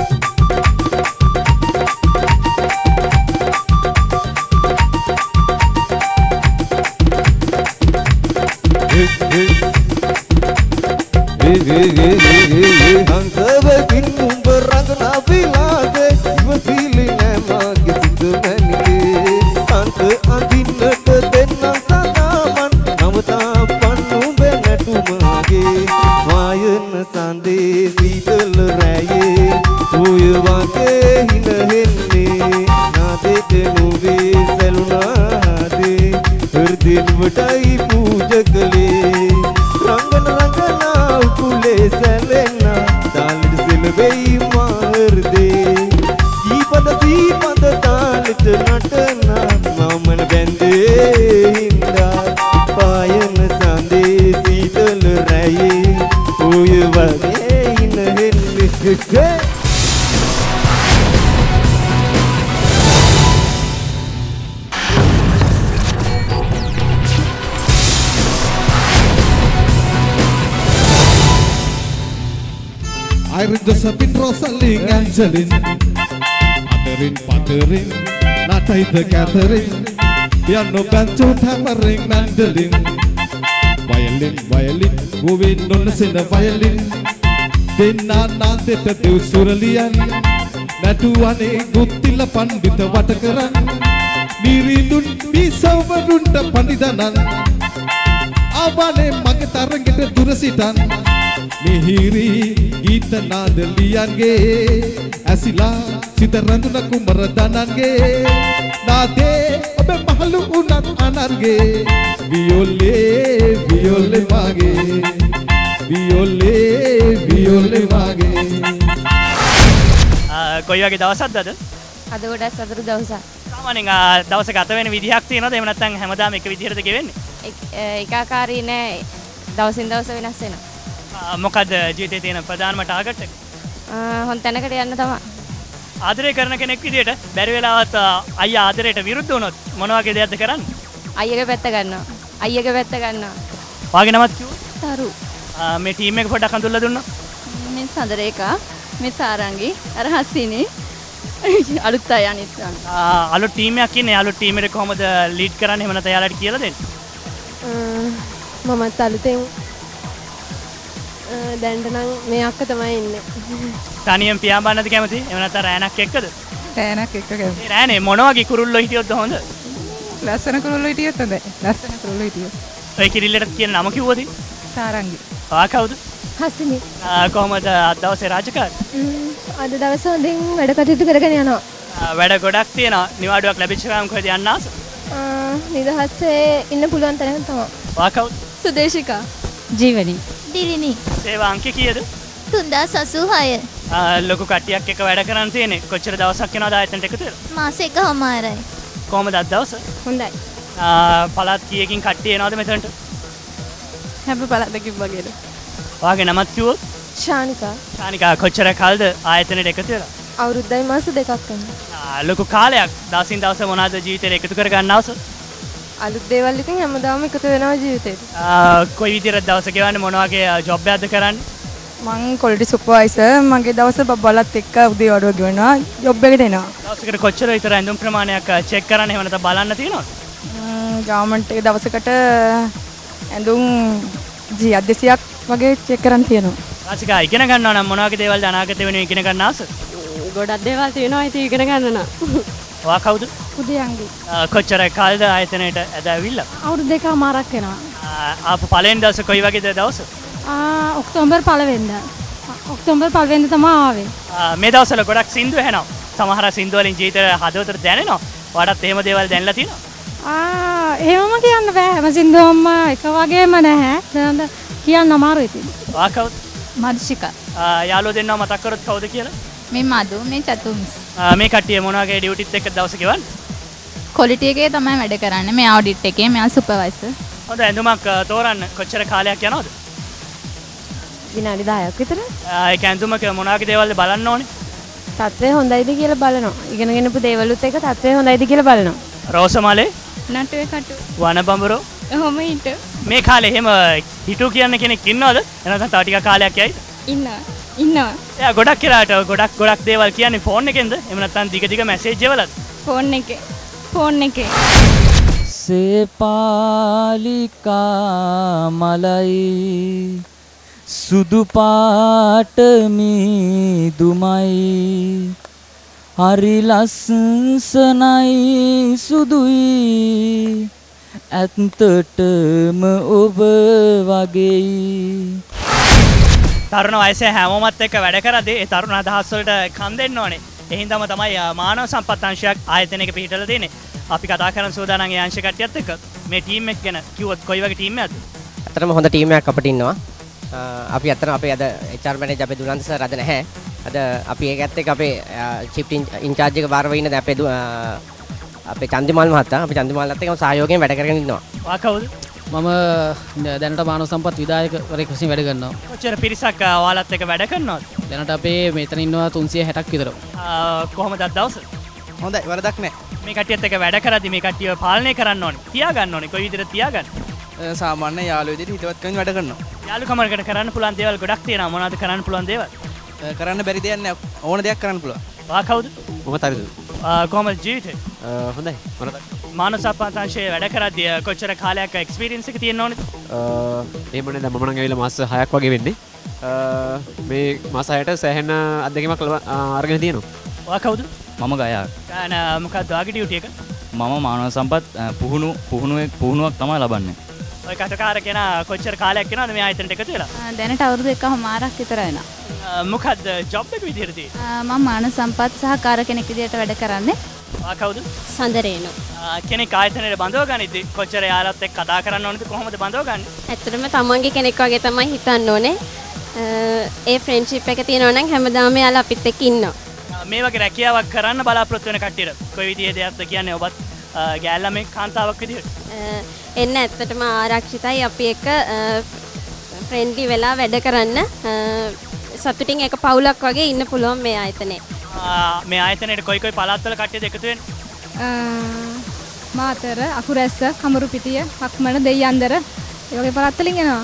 අන්තවෙකින් උඹ රංගනා පිලාසේ ඉවසිලි නෑ මාගේ සිත පැනිකේ. අන්ත අඳින්නට දෙන්න සදාමන් නවතා පන්නු බැනටුමගේ වායන සඳේ සීතල රැයේ ඔය වගේ හිනහෙන්නේ නාදෙට නුවේ සැලුනාදේ හෘදින්වටයි පූජ කළේ රංගන රංගනා උකුලේ සැලෙන්න තාලෙට සෙලවෙයි මාර්දේ ජීපද සීපද තාලෙට නටනා මමන බැන්දේ හින්දා පායන සඳේ සීතල රැයේ ඔය වගේ හිනහෙන්නේ Iris Josephine Rosalie Angeline Aderin Paterin Natai the Catherine Piano banjo hammering mandolin Violin, violin Moving on the violin දෙන්නා නාදෙට දෙව් සුරලියන් නැටුවනේ ගුත්තිල පණ්ඩිත වට කරන් මිරිඳුන් බිසවරුන්ට පඬිදනන් ආවනේ මගේ තරගෙට දුර සිටන් මිහිරි ගීත නාද ලියන්ගේ ඇසිලා සිත රඳුන කුමර දනන්ගේ නාදේ ඔබ මහලු උනත් අනර්ගේ වියොලේ වියොලේ මාගේ වියොලේ වියොලේ මාගේ කොයි වගේ දවසක්ද අද? අද ගොඩක් සතුටු දවසක්. සාමාන්‍යයෙන් ආ, දවස ගත වෙන විදිහක් තියෙනවද? එහෙම නැත්නම් හැමදාම එක විදිහටද ගෙවෙන්නේ? ඒකාකාරී නෑ. දවසින් දවස වෙනස් වෙනවා. ආ, මොකද ජීවිතේ තියෙන ප්‍රධානම ටාගට් එක? හොන් තැනකට යන්න තමයි. ආදරය කරන කෙනෙක් විදිහට බැරි වෙලාවත් අයියා ආදරයට විරුද්ධ වුණොත් මොන වගේ දෙයක්ද කරන්නේ? අයියගේ පැත්ත ගන්නවා. අයියගේ පැත්ත ගන්නවා. වාගේ නමත් කිව්වොත්? තරු. මේ ටීම් එක පොඩ්ඩක් හඳුල්ලා දුන්නා. මේ සඳරේකා, මේ සාරංගි, අර හස්සිනි. අලුත් අය අනිත් ආ අලුත් ටීම් එකක් ඉන්නේ. අලුත් ටීම් එක කොහොමද ලීඩ් කරන්නේ? එහෙම නැත්නම් එයාලට කියලා දෙන්න. මමත් අලුතෙන් දැන්ට නම් මේ අක්ක තමයි ඉන්නේ. තනියෙන් පියාඹන්නද කැමති? එහෙම නැත්නම් රෑනක් එක්කද? රෑනක් එක්ක කැමති. ඒ රෑනේ මොන වගේ කුරුල්ලෝ හිටියොත්ද හොඳ? ලස්සන කුරුල්ලෝ හිටියොත් හොඳයි. ලස්සන කුරුල්ලෝ හිටියොත්. ඔය කිරිල්ලට කියන නම කිව්වද? සාරංගි. ආ කවුද? හස්සිනි. ආ කොහමද අද දවසේ රාජකාරී? අද දවස හොඳින් වැඩ කටයුතු කරගෙන යනවා. වැඩ ගොඩක් තියෙනවා. නිවාඩුවක් ලැබිච්ච ගමන් කොහෙද යන්න ආස? නිදහසේ ඉන්න පුළුවන් තරම් තමයි. වා කවුද? සුදේශිකා. ජීවනි. දිලිනි. සේවා අංක කීයද? තුන්දාස් අසූහය. ආ ලොකු කට්ටියක් එක වැඩ කරන් තියෙන්නේ. කොච්චර දවසක් යනවද ආයතනට එකතු වෙලා? මාස එකමාරයි. කොහමද අද දවස? හොඳයි. ආ පළාත් කීයකින් කට්ටිය එනවද මෙතනට? හැම පළාතකින් වගේද. වාගේ නමත් කිව්වොත්? ශානිකා. ශානිකා කොච්චර කාලද ආයතනයට එකතු වෙලා? අවුරුද්දයි මාස දෙකක් වෙනවා. ආ ලොකු කාලයක්. දවසින් දවස මොනවාද ජීවිතේට එකතු කර ගන්න අවශ්‍ය? අලුත් දේවල් ඉතින් හැමදාම එකතු වෙනවා ජීවිතේට. ආ කොයි විදිහට දවස ගෙවන්නේ? මොන වගේ ජොබ් එකක්ද කරන්නේ? මං කොලිටි සුපර්වයිසර්. මගේ දවස බබලත් එක්ක උදේ වඩුව ගෙවනවා. ජොබ් එකට එනවා. දවසකට කොච්චර විතර ඇඳුම් ප්‍රමාණයක් චෙක් කරන්න එහෙම නැත්නම් බලන්න තියෙනවද? ගවර්න්මන්ට් එක දවසකට ඇඳුම් සියයක් දෙසීයක් වගේ චෙක් කරන් තියෙනවා. රාජිකා ඉගෙන ගන්නවා නම් මොන වගේ දේවල්ද අනාගතේ වෙනුවෙන් ඉගෙන ගන්න ආස? ගොඩක් දේවල් තියෙනවා ඉතින් ඉගෙන ගන්න නම්. වා කවුද? උදයන්ගේ. කොච්චර කාලද ආයතනයට ඇදවිල්ලා? අවුරුදු දෙකමාරක් වෙනවා. ආපු පළවෙනි දවසේ කොයි වගේද දවස? ආ ඔක්තෝබර් පළවෙනිදා. ඔක්තෝබර් පළවෙනිදා තමයි ආවේ. මේ දවස්වල ගොඩක් සින්දු ඇහෙනවා. සමහර සින්දු වලින් ජීවිතේ හදවතට දැනෙනවා. ඔයාලට එහෙම දේවල් දැනලා තියෙනවා? ආ එහෙමම කියන්න බෑ. හැම සින්දුවක්ම එක වගේම නැහැ. දැන් කියන්න අමාරුයි ඉතින්. වා කවුද? මදුෂිකා. යාළුවෝ දෙන්නා මතක් කරොත් කවුද කියලා? මේ මදු මේ චතුම්ස්. මේ කට්ටිය මොන වගේ ඩියුටිත් එක්ක දවස ගෙවන්නේ? ක්වොලිටි එකේ තමයි වැඩ කරන්නේ. මේ ඔඩිට් එකේ මෙයා සුපර්වයිසර්. හොඳ ඇඳුමක් තෝරන්න කොච්චර කාලයක් යනවද? විනාඩි දහයක් විතර. ඒක ඇඳුමක මොන වගේ දේවල්ද බලන්න ඕනේ? තත්ත්වය හොඳයිද කියලා බලනවා. ඉගෙනගෙනපු දේවලුත් එක තත්ත්වය හොඳයිද කියලා බලනවා. රෝසමලේ නටුවේ කටු. වනබඹරෝ. ඔහොම හිට. මේ කාලේ එහෙම හිටු කියන කෙනෙක් ඉන්නවද? එනකන් තව ටිකක් කාලයක් යයිද? ඉන්නවා. ඉන්නවා. එයා ගොඩක් කියලාට ගොඩක් ගොඩක් දේවල් කියන්නේ ෆෝන් එකෙන්ද? එහෙම නැත්නම් දිග දිග මැසේජ් එවලද? ෆෝන් එකේ. ෆෝන් එකේ. සේපාලිකා මලයි සුදු පාට මීදුමයි හරි ලස්සනයි සුදුයි ඇත්තටම ඔබ වගේයි. තරුණ වයසේ හැමෝමත් එක්ක වැඩ කරද්දී ඒ තරුණ අදහස් වලට කන් දෙන්න ඕනේ. ඒ හින්දාම තමයි මානව සම්පත් අංශයක් ආයතනයක පිහිටලා තියෙන්නේ. අපි කතා කරන සෝදානම් ඒ අංශ කට්ටියත් එක්ක මේ ටීම් එක ගැන කිව්වොත් කොයි වගේ ටීම් එකක්ද? අතරම හොඳ ටීම් එකක් අපිට ඉන්නවා. අපි අතන අපේ අද එච් ආර් මැනේජර් අපේ දුනන්ද සර් අද නැහැ. අද අපි ඒකත් එක්ක අපේ ෂිෆ්ට් ඉන්චාර්ජ් එක බාරව ඉන්න දැන් අපේ අපේ චන්දිමාල් මහත්තයා අපි චන්දිමාල්ත් එක්කම සහයෝගයෙන් වැඩ කරගෙන ඉන්නවා. වා කවුද? මම දැනට මානව සම්පත් විධායකවරයෙක් වශයෙන් වැඩ කරනවා. කොච්චර පිරිසක් ඔයාලත් එක්ක වැඩ කරනවද? දැනට අපේ මෙතන ඉන්නවා තුන්සිය හැටක් විතර. කොහොමද අද දවස? හොඳයි වරදක් නැහැ. මේ කට්ටියත් එක්ක වැඩ කරද්දි මේ කට්ටියව පාලනය කරන්න ඕනේ. තියාගන්න ඕනේ. කොයි විදිහට තියාගන්න? සාමාන්‍ය යාළුවෝ විදිහට හිතවත්කමින් වැඩ කරනවා. යාළුකමකට කරන්න පුළුවන් දේවල් ගොඩක් තියෙනවා. මොනවද කරන්න පුළුවන් දේවල්? කරන්න බැරි දෙයක් නෑ. ඕන දෙයක් කරන්න පුළුවන්. වා කවුද? මම තරිදු. කොහමද ජීවිතේ? හොඳයි. වරදක්. මානව සම්පත් අංශයේ වැඩ කරද්දී කොච්චර කාලයක් එක්ස්පීරියන්ස් එක තියෙන්න ඕනේද? එහෙමනේ දැන් මම නම් ඇවිල්ලා මාස හයක් වගේ වෙන්නේ. මේ මාස හයට සෑහෙන අත්දැකීමක් අරගෙන තියෙනවා. ඔයා කවුද? මම ගයා. ගාන මොකක්ද ඔයාගේ ඩියුටි එක? මම මානව සම්පත් පුහුණු පුහුණුවක් පුහුණුවක් තමයි ලබන්නේ. ඔය කටකාර කෙනා කොච්චර කාලයක් යනවද මේ ආයතනයට එකතු වෙලා? දැනට අවුරුදු එකමාරක් විතර වෙනවා. මොකක්ද ජොබ් එක විදිහට තියෙන්නේ? මම මානව සම්පත් සහකාර කෙනෙක් විදිහට වැඩ කරන්නේ. ඔයා කවුද? සඳරේනු. කෙනෙක් ආයතනයට බඳව ගනිද්දි කොච්චර යාළුවත් එක්ක කතා කරන්න ඕනද කොහොමද බඳව ගන්නේ? ඇත්තටම තමන්ගේ කෙනෙක් වගේ තමයි හිතන්න ඕනේ. ඒ ෆ්‍රෙන්ඩ්ෂිප් එක තියෙනවා නම් හැමදාම යාළුවා අපිත් එක්ක ඉන්නවා. මේ වගේ රැකියාවක් කරන්න බලාපොරොත්තු වෙන කට්ටියට කොයි විදිහේ දෙයක්ද කියන්නේ ඔබත් ගෑල්ලා මේ කාන්තාවක් විදිහට? එන්න ඇත්තටම ආරක්ෂිතයි අපි එක ෆ්‍රෙන්ඩ්ලි වෙලා වැඩ කරන්න සතුටින් එක පවුලක් වගේ ඉන්න පුළුවන් මේ ආයතනයේ. මේ ආයතනයේ කොයි කොයි පළාත්වල කට්ටියද එකතු වෙන්නේ? මාතර, අකුරැස්ස, කමරුපිටිය, හක්මන, දෙයයන්දර ඒ වගේ පළාත් වලින් එනවා.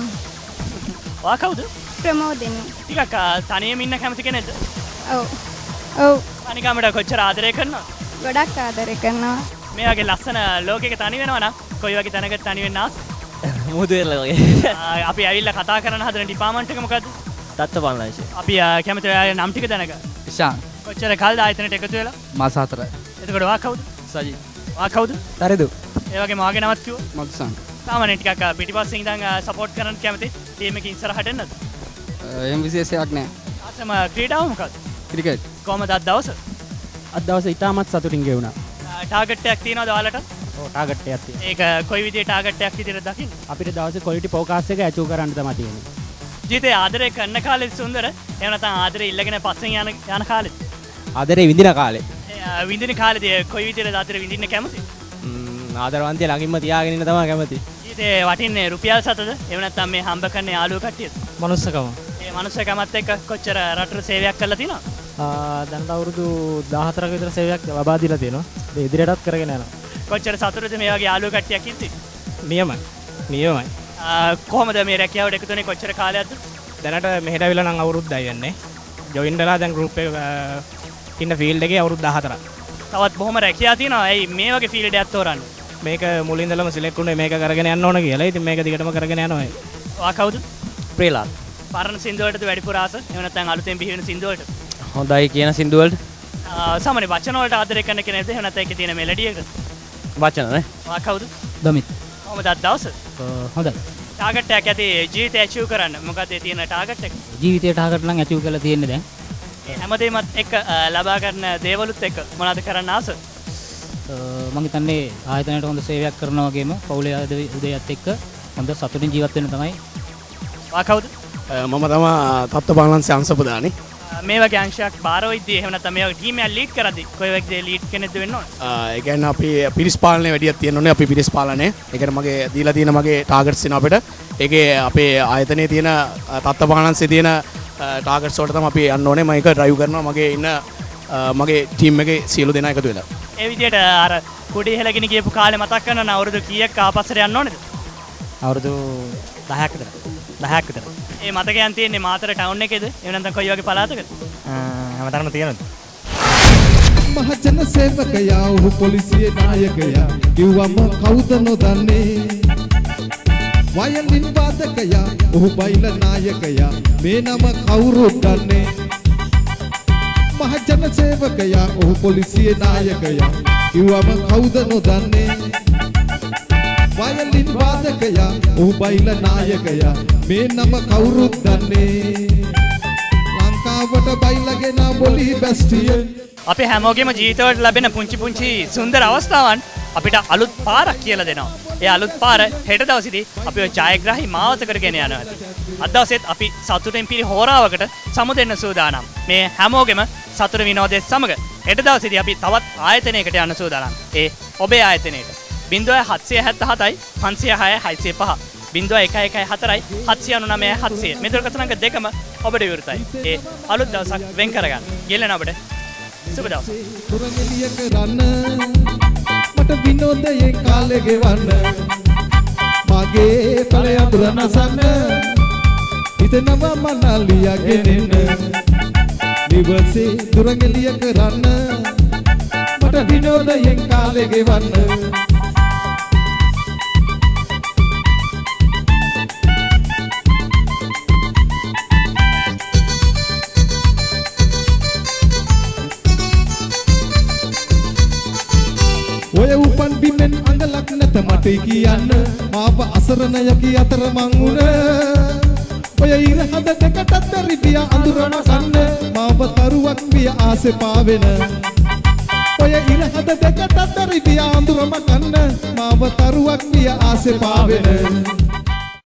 ඔයා කවුද? ප්‍රමෝදිනි. ටිකක් තනියම ඉන්න කැමති කෙනෙක්ද? ඔව්. ඔව්. තනිකමට කොච්චර ආදරය කරනවද? ගොඩක් ආදරය කරනවා. මේ වගේ ලස්සන ලෝකයක තනි වෙනවා නම් කොයි වගේ තැනකට තනි වෙන්න ආස? මුහුදු වෙරළ වගේ. අපි ඇවිල්ලා කතා කරන හදන ඩිපාර්ට්මන්ට් එක මොකද්ද? තත්ත්ව පාලනය. අපි කැමති ඔයාගේ නම් ටික දැනගන්න. ඉෂාන්. කොච්චර කල්ද ආයතනයට එකතු වෙලා? මාස හතරයි. එතකොට ඔයා කවුද? සජිත්. ඔයා කවුද? තරිදු. ඒ වගේම ඔයාගේ නමත් කිව්වා? මදුසන්. සාමාන්‍යයෙන් ටිකක් පිටිපස්සෙන් ඉඳන් සපෝට් කරන්න කැමති ටීම් එකේ ඉස්සරහට එන්නද? එහෙම විශේෂයක් නැහැ. ආසම ක්‍රීඩාව මොකක්ද? ක්‍රිකට්. කොහමද අද දවස? අද දවසේ ඉතාමත් සතුටින් ගෙවුණා. ටාගට් එකක් තියනවද ඔයාලට? ඔව් ටාගට් එකක් තියෙනවා. ඒක කොයි විදිහේ ටාගට් එකක් විදිහට දකින්නේ? අපිට දවසේ ක්වොලිටි ෆෝකාස් එක ඇචීව් කරන්න තමයි තියෙන්නේ. ජීවිතේ ආදරය කරන කාලෙත් සුන්දර. එහෙම නැත්නම් ආදරය ඉල්ලගෙන පස්සෙන් යන යන කාලෙත්. ආදරේ විඳින කාලේ. විඳින කාලේදී කොයි විදිහටද ආදරය විඳින්න කැමති? ම්ම් ආදරවන්තිය ළඟින්ම තියාගෙන ඉන්න තමයි කැමති. ජීවිතේ වටින්නේ රුපියල් සතද? එහෙම නැත්නම් මේ හම්බ කරන යාළුවෝ කට්ටියද? මනුස්සකම. මේ මනුස්සකමත් එක්ක කොච්චර රටට සේවයක් කරලා තියනවද? දැනට අවුරුදු දාහතරක විතර සේවයක් ලබා දීලා තියෙනවා. ඒ ඉදිරියටත් කරගෙන යනවා. කොච්චර සතුටුද මේ වගේ යාළුවෝ කට්ටියක් ඉඳි? නියමයි. නියමයි. කොහොමද මේ රැකියාවට එකතු වෙන්නේ කොච්චර කාලයක්ද? දැනට මෙහෙට අවිලා නම් අවුරුද්දයි යන්නේ. ජොයින් වෙලා දැන් ගෲප් එක ඉන්න ෆීල්ඩ් එකේ අවුරුදු දාහතරක්. තවත් බොහොම රැකියාව තියෙනවා. ඇයි මේ වගේ ෆීල්ඩ් එකක් තෝරන්නේ? මේක මුලින් ඉඳලම සිලෙක්ට් වුණේ මේක කරගෙන යන්න ඕන කියලා. ඉතින් මේක දිගටම කරගෙන යනවා. ඔයා කවුද? ප්‍රේලාල්. පරණ සින්දු වලටද වැඩිපුර ආස? එහෙම නැත්නම් අලුතෙන් බිහි වෙන සින්දු වලට? හොඳයි කියන සින්දු වලට. සාමාන්‍ය වචන වලට ආදරය කරන කෙනෙක්ද? එහෙම නැත්නම් ඒකේ තියෙන මෙලඩි එක? වචන නේ. ඔයා කවුද? දමිත්. කොහමද අද දවස? හොඳයි. ටාගට් එකක් ඇති ජීවිතය ඇචීව් කරන්න. මොකද ඒ තියෙන ටාගට් එක? ජීවිතේ ටාගට් නම් ඇචීව් කරලා තියෙන්නේ දැන්. හැමදේමත් එක්ක ලබා ගන්න දේවලුත් එක්ක මොනවද කරන්න ආස? මම හිතන්නේ ආයතනයට හොඳ සේවයක් කරනවා වගේම පවුලේ උදේයත් එක්ක හොඳ සතුටින් ජීවත් වෙන්න තමයි. ඔයා කවුද? මම තමයි තත්ත්ව පාලනන්සේ අංශප්‍රධානි. මේ වගේ අංශයක් බාරව ඉද්දී එහෙම නැත්නම් මේ වගේ ටීම් එකක් ලීඩ් කරද්දී කොයි වගේ ලීඩ් කෙනෙක්ද වෙන්න ඕනේ? ඒ කියන්නේ අපි පිරිස් පාලනයේ වැඩියක් තියෙන්න ඕනේ. අපි පිරිස් පාලනයේ. ඒ කියන්නේ මගේ දීලා තියෙන මගේ ටාගට්ස් එන අපිට. ඒකේ අපේ ආයතනයේ තියෙන තත්ත්ව පාලනන්සේ තියෙන ටාගට්ස් වලට තමයි අපි යන්න ඕනේ. මම ඒක ඩ්‍රයිව් කරනවා මගේ ඉන්න මගේ ටීම් එකේ සියලු දෙනා එකතු වෙලා. ඒ විදිහට අර කුඩි හෙලගෙන ගියපු කාලේ මතක් කරනවා අවුරුදු කීයක් ආපස්සට යන්න ඕනේද? අවුරුදු දහයක් විතර. දහයක් විතර. ඒ මතකයන් තියෙන්නේ මාතර ටවුන් එකේද? එහෙම නැත්නම් කොයි වගේ පළාතකද? හැමතැනම තියෙනවද? මහජන සේවකයා ඔහු පොලිසියේ නායකයා කිව්වම කවුද නොදන්නේ? වයලින් වාදකයා ඔහු බයිල නායකයා මේ නම කවුරුත් දන්නේ? මහජන සේවකයා ඔහු පොලිසියේ නායකයා කිව්වම කවුද නොදන්නේ? වයලින් වාදකයා ඔහු බයිල නායකයා මේ නම කවුරුත් දන්නේ? ලංකාවට බයිලගෙන බොලි බැස්ටිය. අපි හැමෝගෙම ජීවිතවලට ලැබෙන පුංචි පුංචි සුන්දර අවස්ථාවන් අපිට අලුත් පාරක් කියලා දෙනවා. ඒ අලුත් පාර හෙට දවසේදී අපි ඔය ජයග්‍රාහී මාවතකට ගෙන යනවා. අද දවසේත් අපි සතුටෙන් පිරි හෝරාවකට සමු දෙන්න සූදානම්. මේ හැමෝගෙම සතුට විනෝදයේ සමග හෙට දවසේදී අපි තවත් ආයතනයකට යන්න සූදානම්. ඒ ඔබේ ආයතනයට. බිංදුව හත්සිය හැත්තෑ හතයි පන්සිය හය හයිසිය පහ බිංදුව එක එකයි හතරයි හත්සිය අනූනමය හත්සිය මේ දුරකථන අංක දෙකම ඔබට විවෘතයි. ඒ අලුත් දවසක් වෙන් කරගන්න. ගෙලන ඔබට සුබ දවසක්. තුරගෙලිය කරන්න මට විනෝදයෙන් කාලේ ගෙවන්න මගේ ඵලය අඳුර නසන්න හිතනවා මනලියා ගෙනෙන්න නිවසේ තුරගෙලිය කරන්න මට විනෝදයෙන් කාලේ ගෙවන්න ඔය උපන් බිමෙන් අඟලක් නැත මට කියන්න මාව අසරණයකි අතර මං උන ඔය ඉර හද දෙකටත් රිපිය අඳුරම ගන්න මාව තරුවක් විය ආසෙ පාවෙන ඔය ඉර හද දෙකටත් රිපිය අඳුරම ගන්න මාව තරුවක් විය ආසෙ පාවෙන